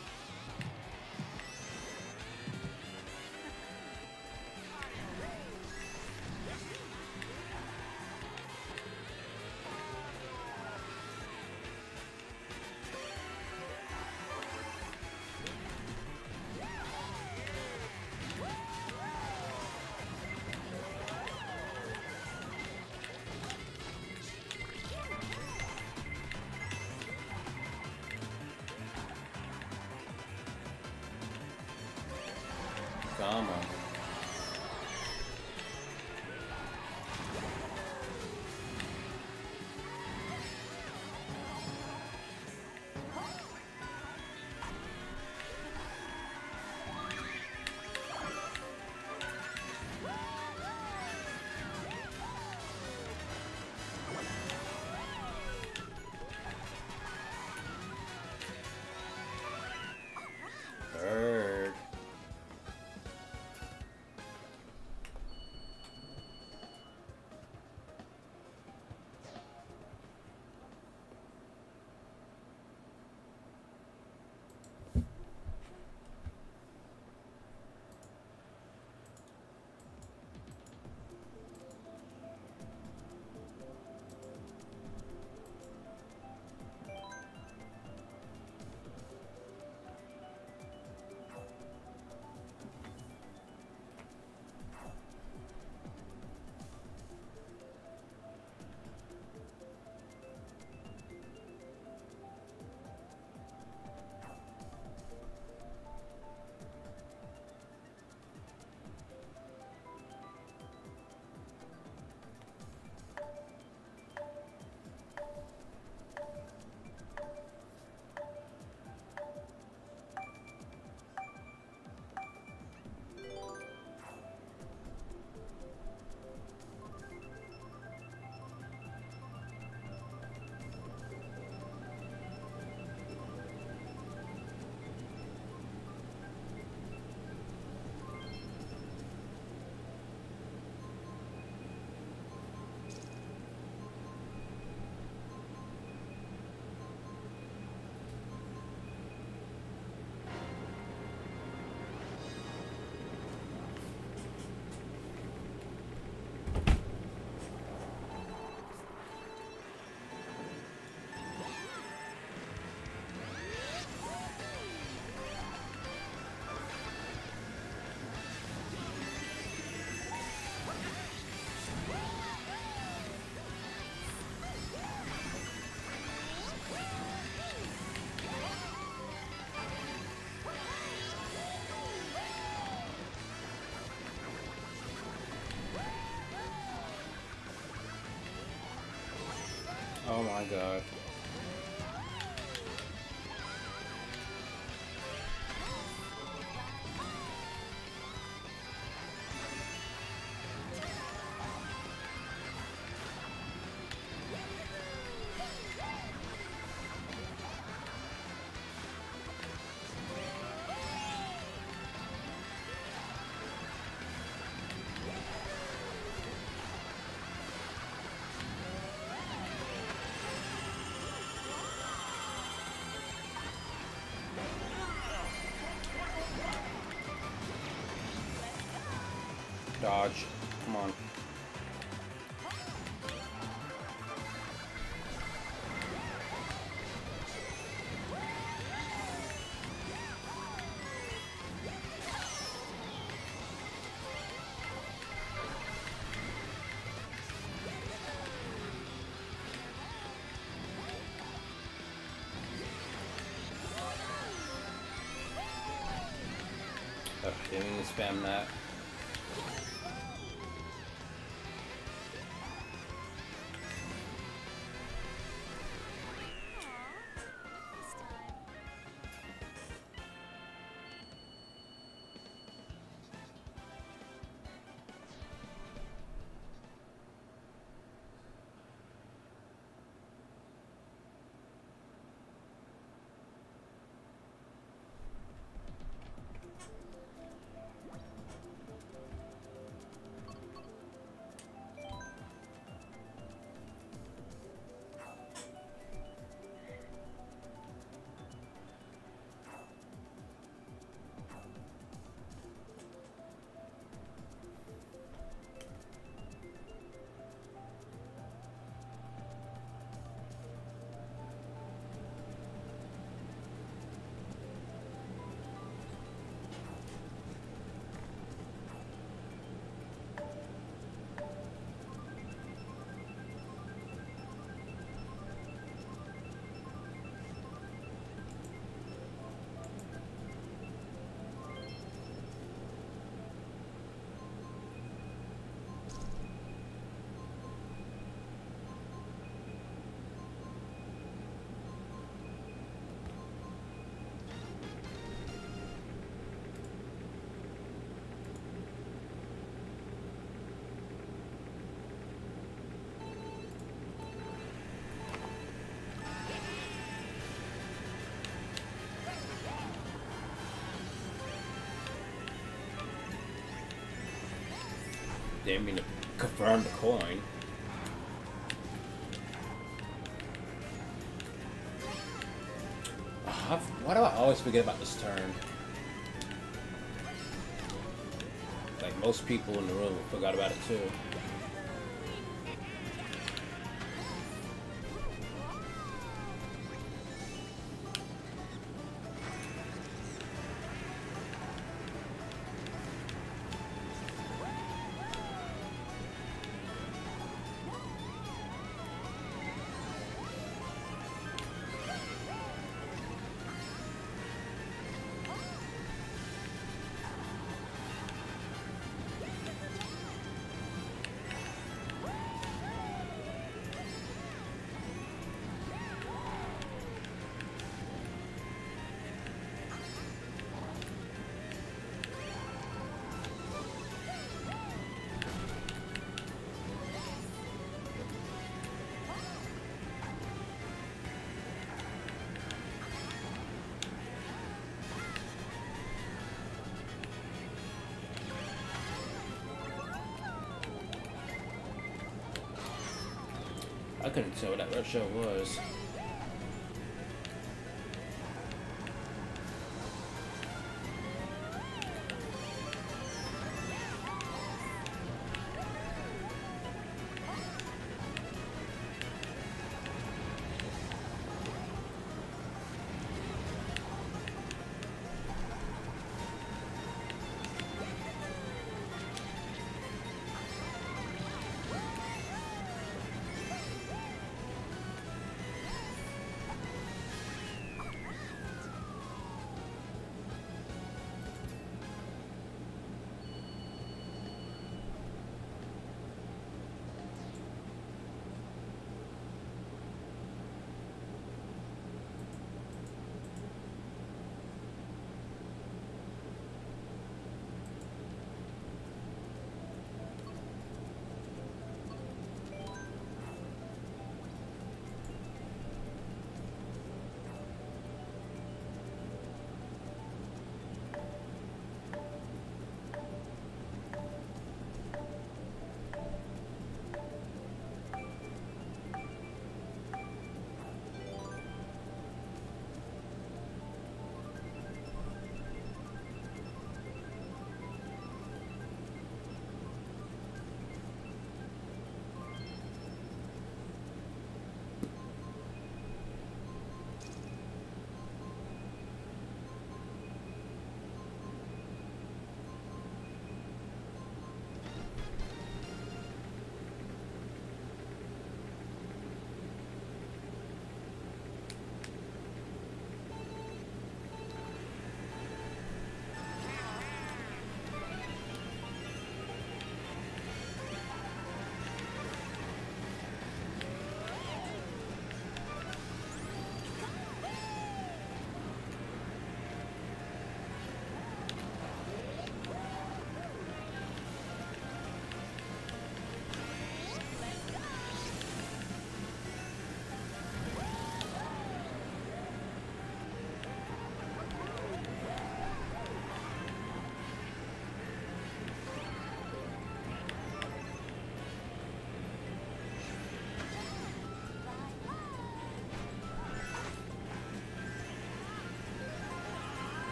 Come on. Bird. Oh my god. Dodge. Come on. Ugh, didn't even spam that. didn't mean to confirm the coin. Oh, why do I always forget about this turn? Like most people in the room forgot about it too. I couldn't tell what that red shell was.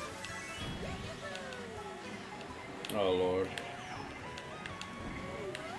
Oh, Lord.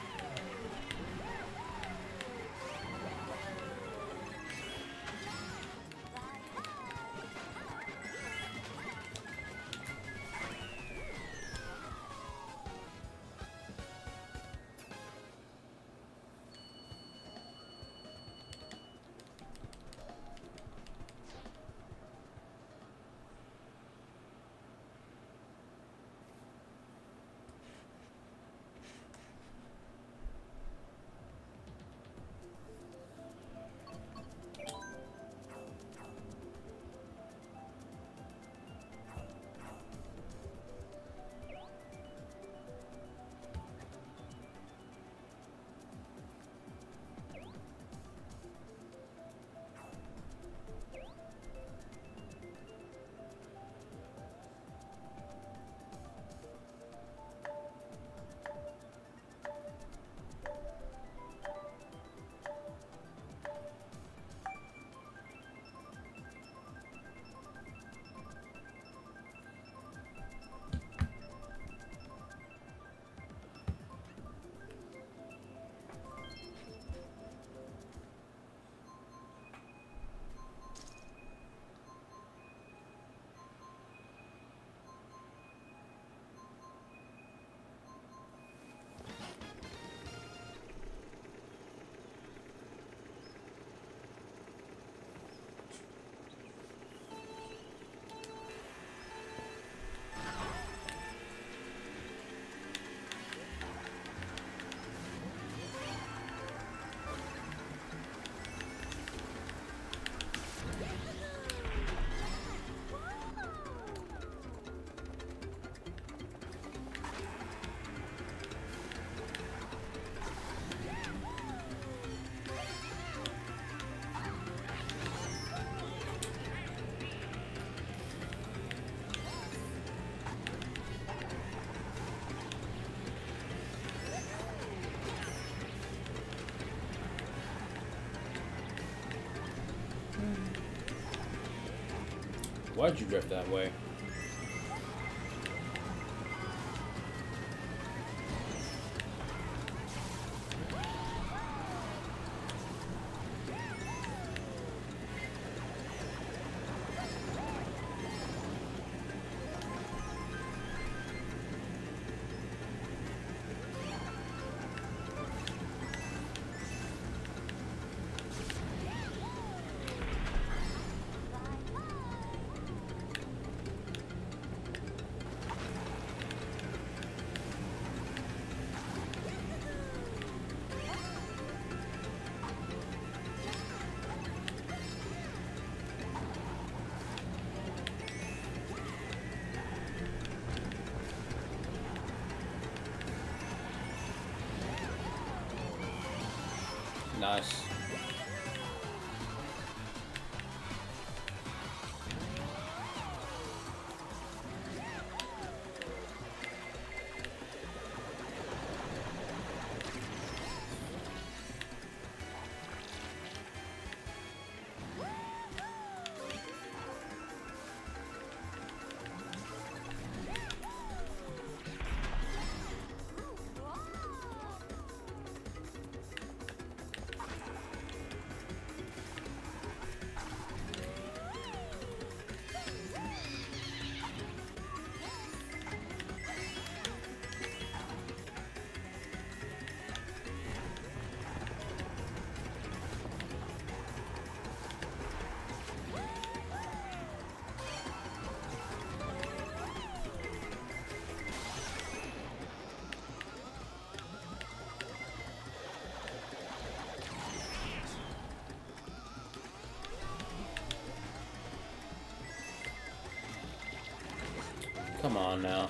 Why'd you drift that way? Nice. Come on now.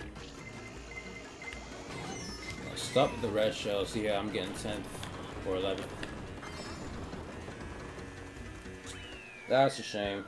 Stop with the red shells. Yeah, I'm getting tenth or eleventh. That's a shame.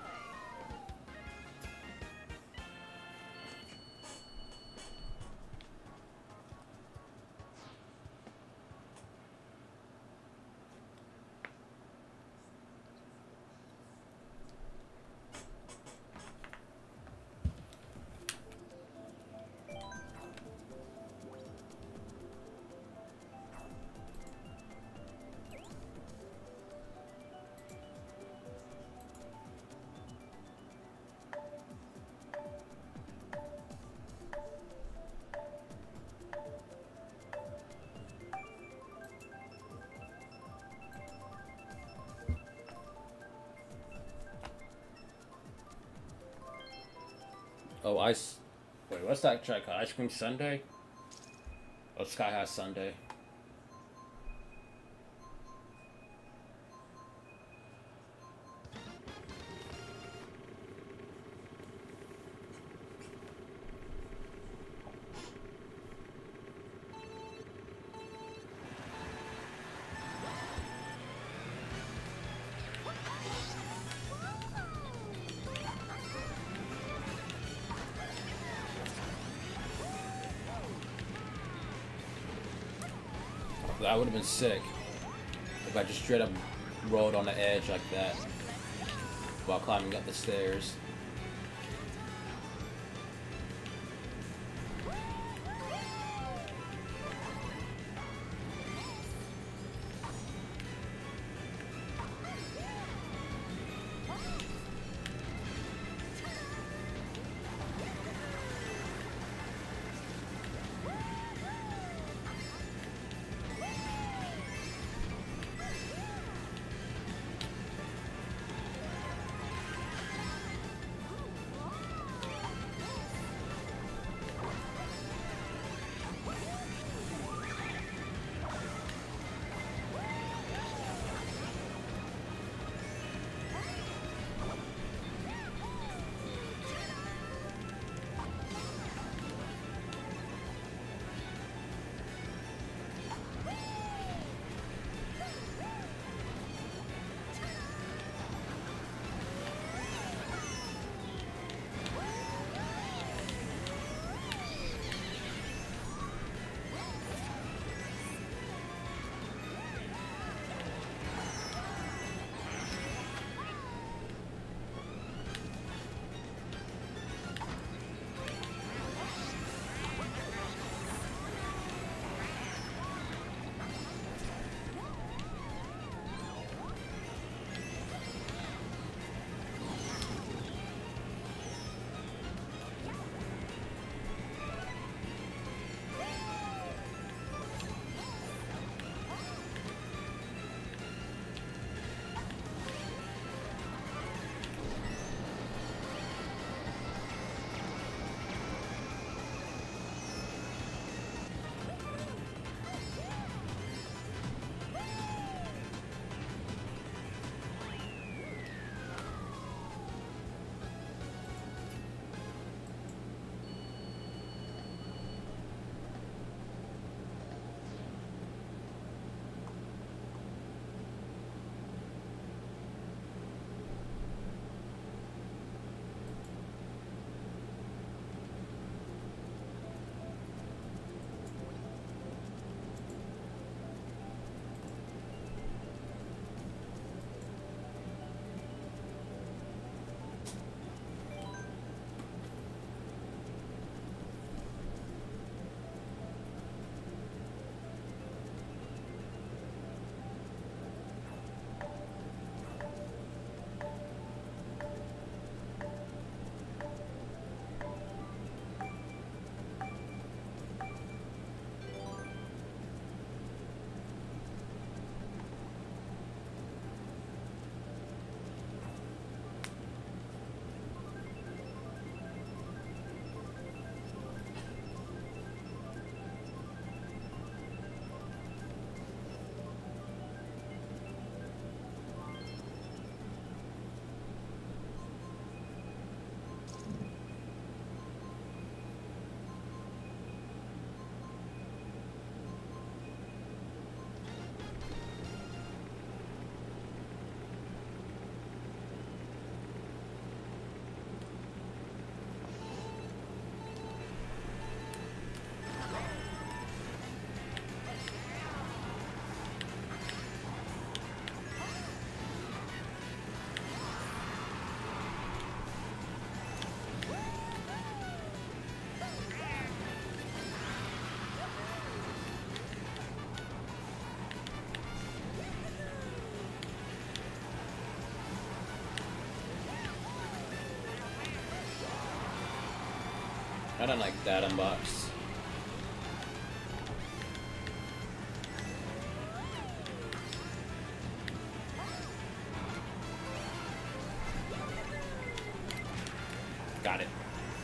Oh, ice. Wait, what's that track called? Ice Cream Sunday? Oh, Sky High Sunday. That would have been sick if I just straight up rolled on the edge like that while climbing up the stairs. I don't like that unbox. Got it.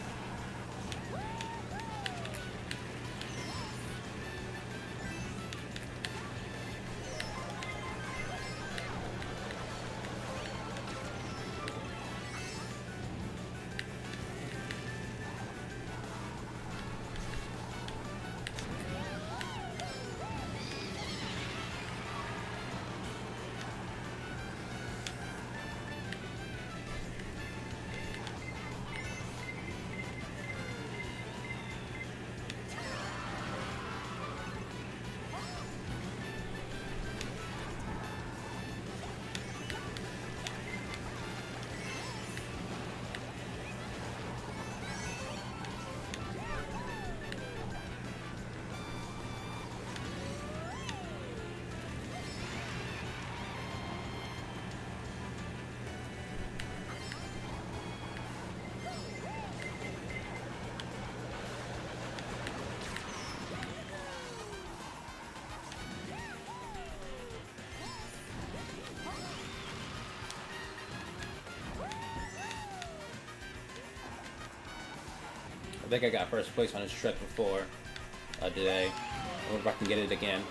I think I got first place on this trip before uh, today. I wonder if I can get it again.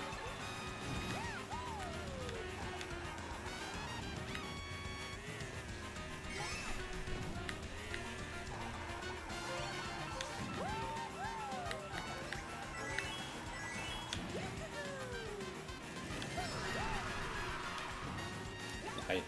Right.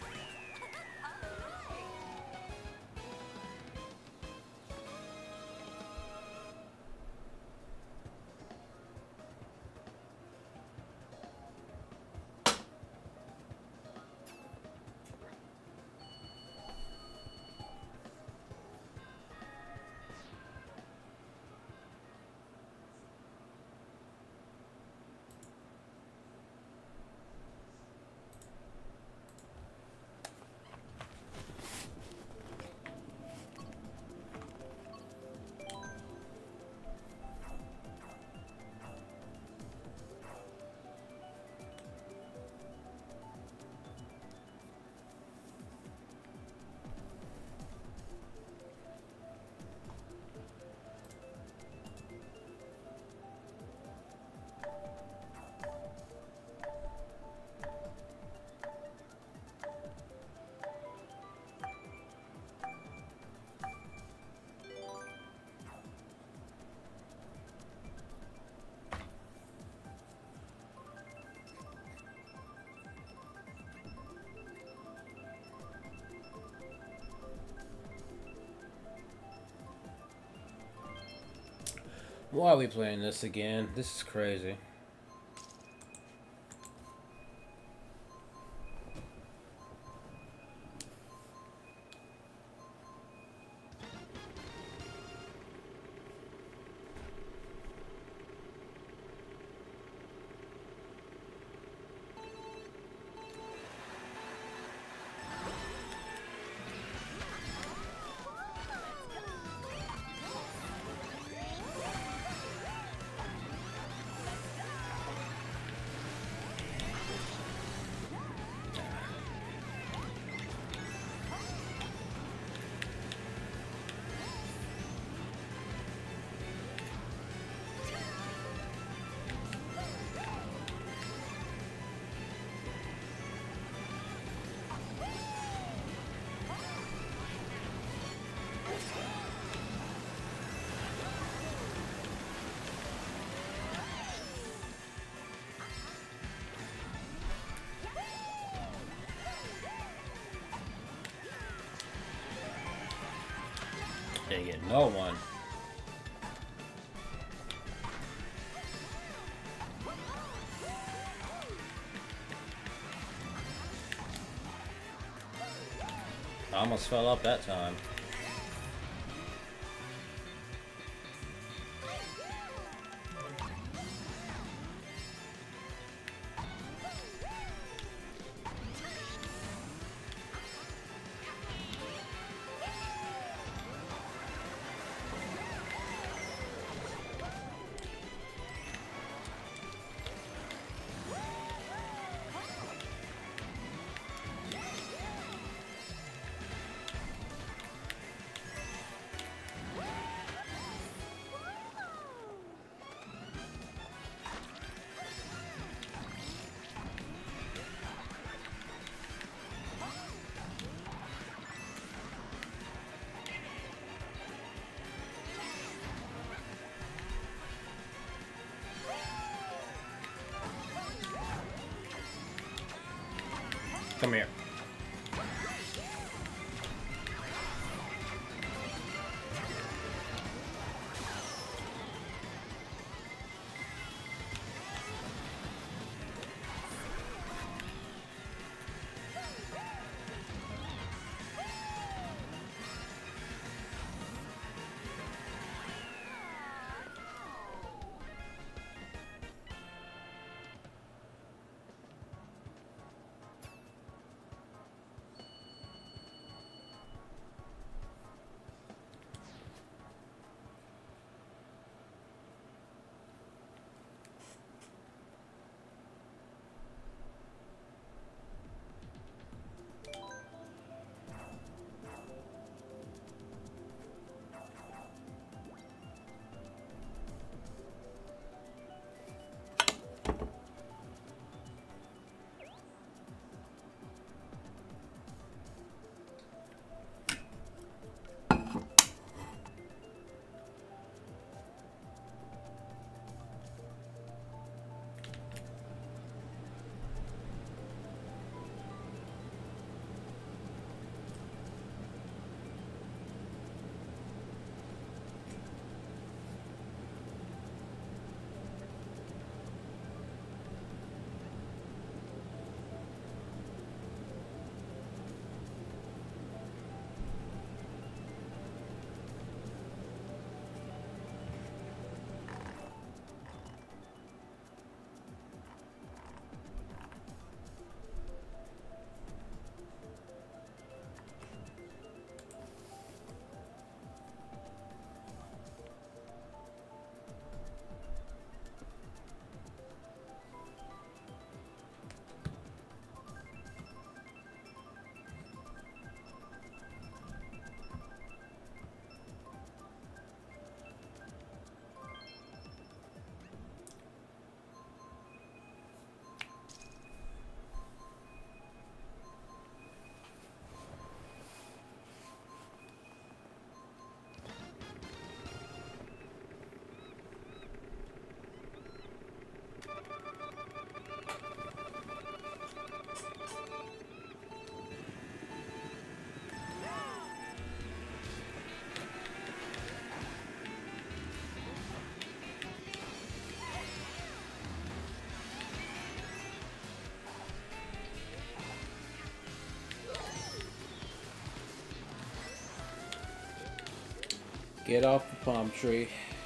Why are we playing this again? This is crazy. Dang it, no one. I almost fell up that time. Come here. Get off the palm tree.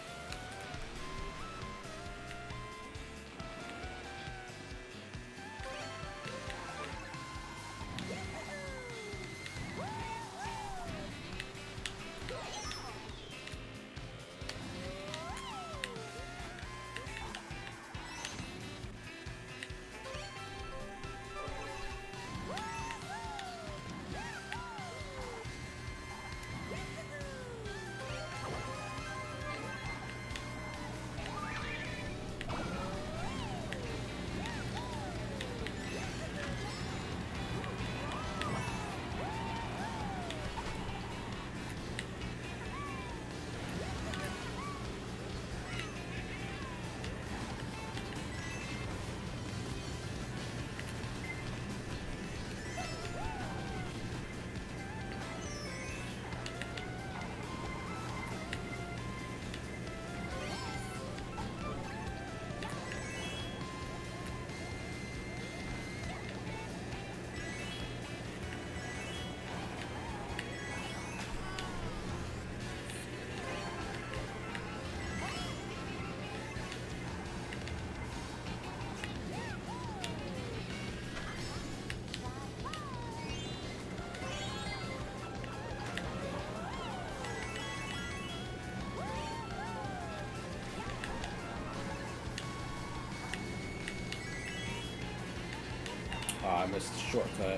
Oh, I missed the shortcut.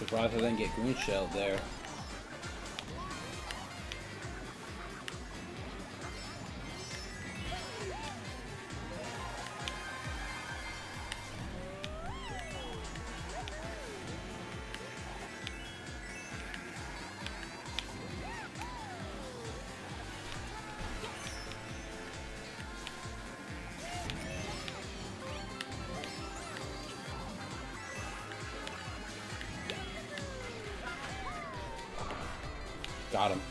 Surprised I didn't get green shelled there. Got him.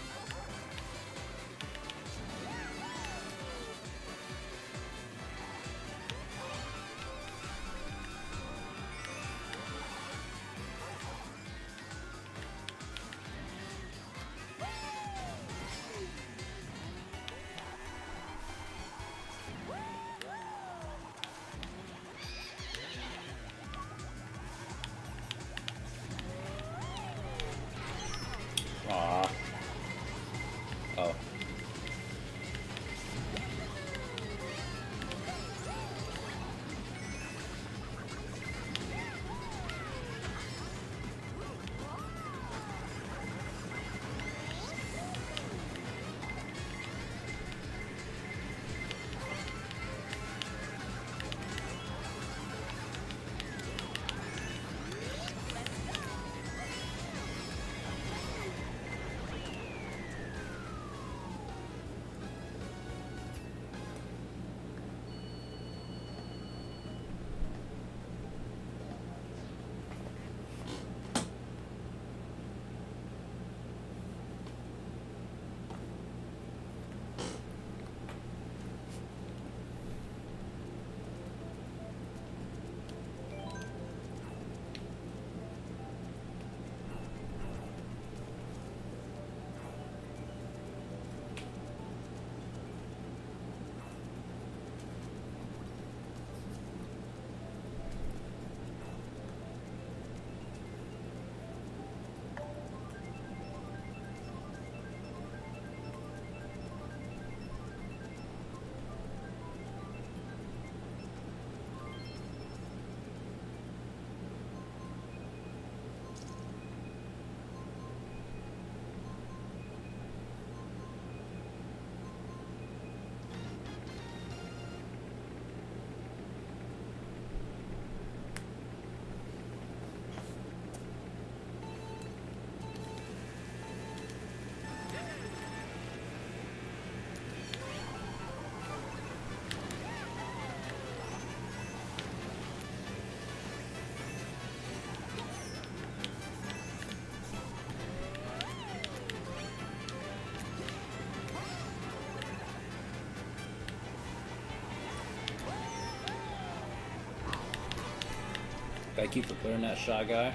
Aw. Oh. Thank you for clearing that Shy Guy.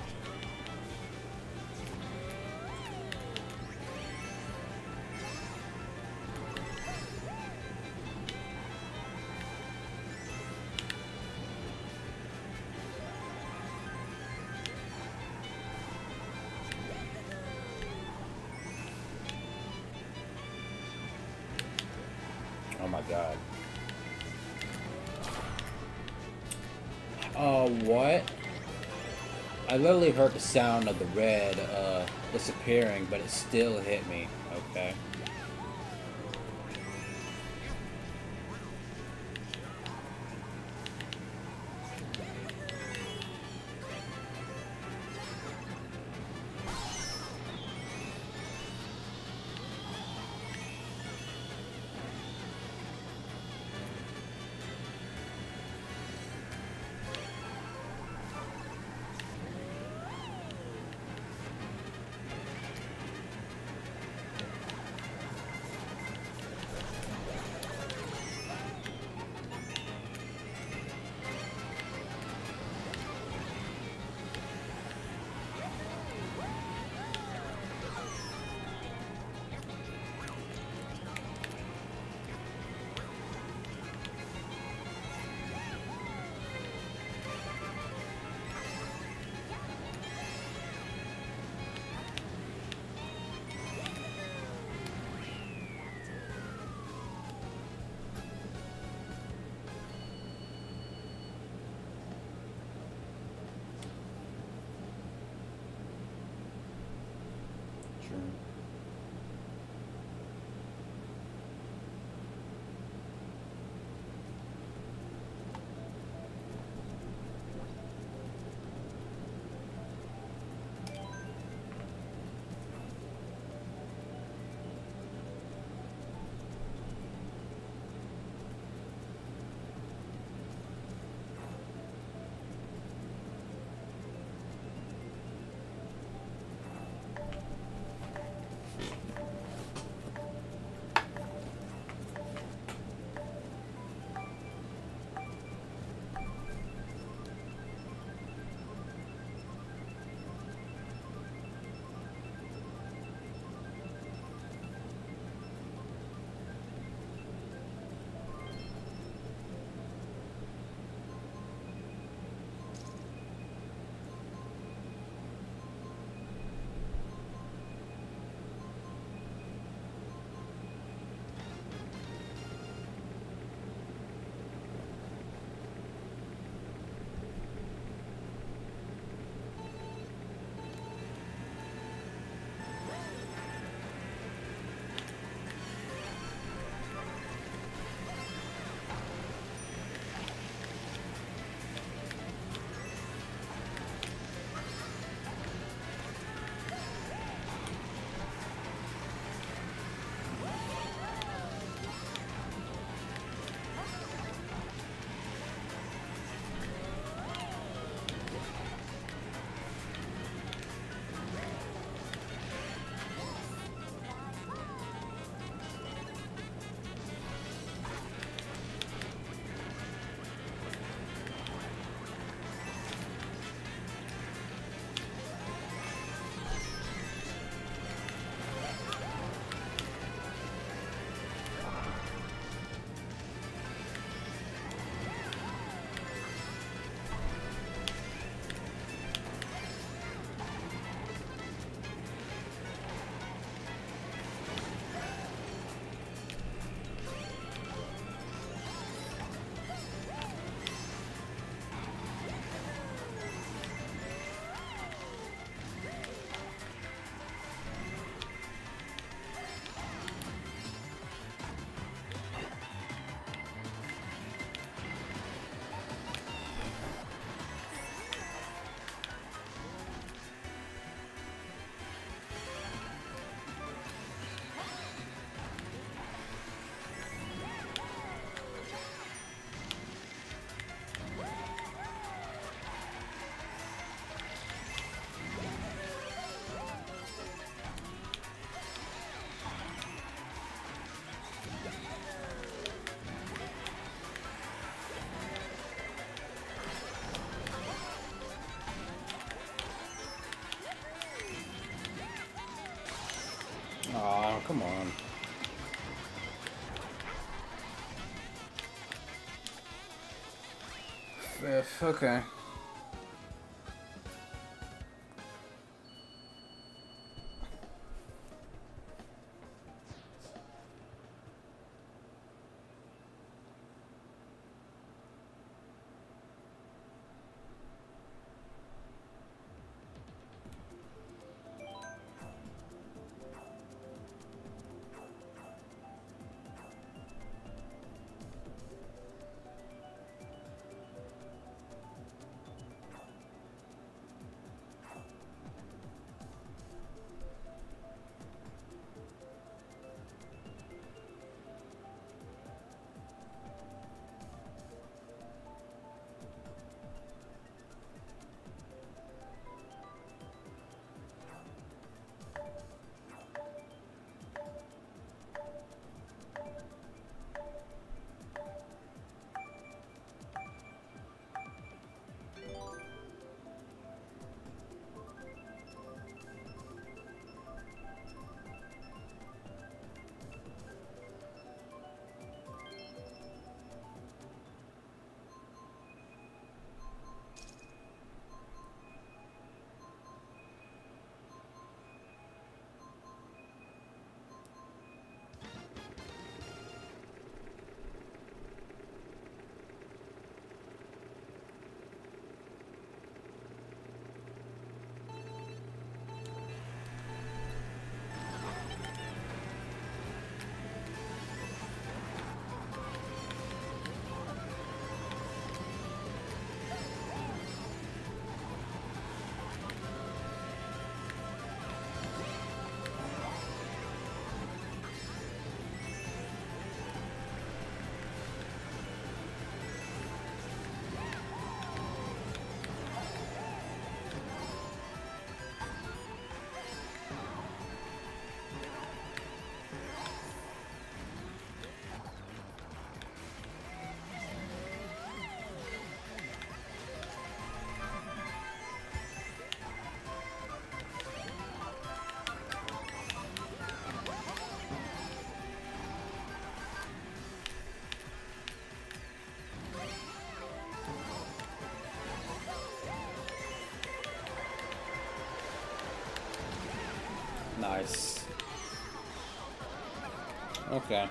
Oh my god. Oh, what? I literally heard the sound of the red uh, disappearing, but it still hit me. Okay. fifth, okay. Nice. Okay.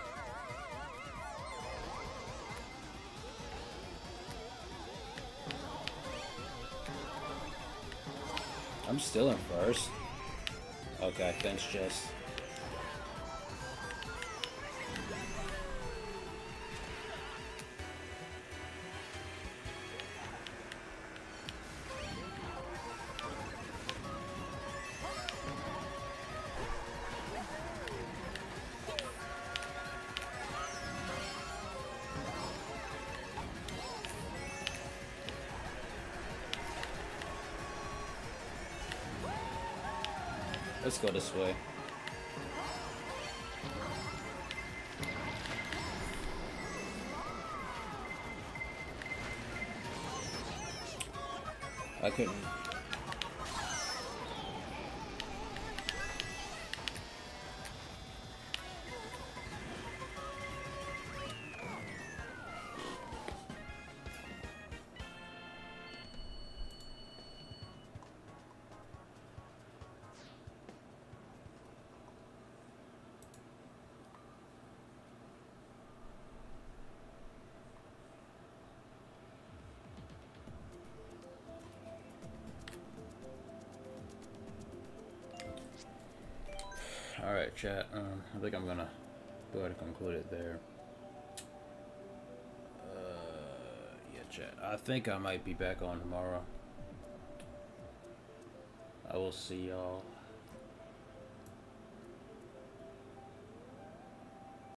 I'm still in first. Okay, thanks, Jess. Let's go this way. I couldn't. Alright, chat. Um, I think I'm gonna go ahead and conclude it there. Uh, yeah, chat. I think I might be back on tomorrow. I will see y'all.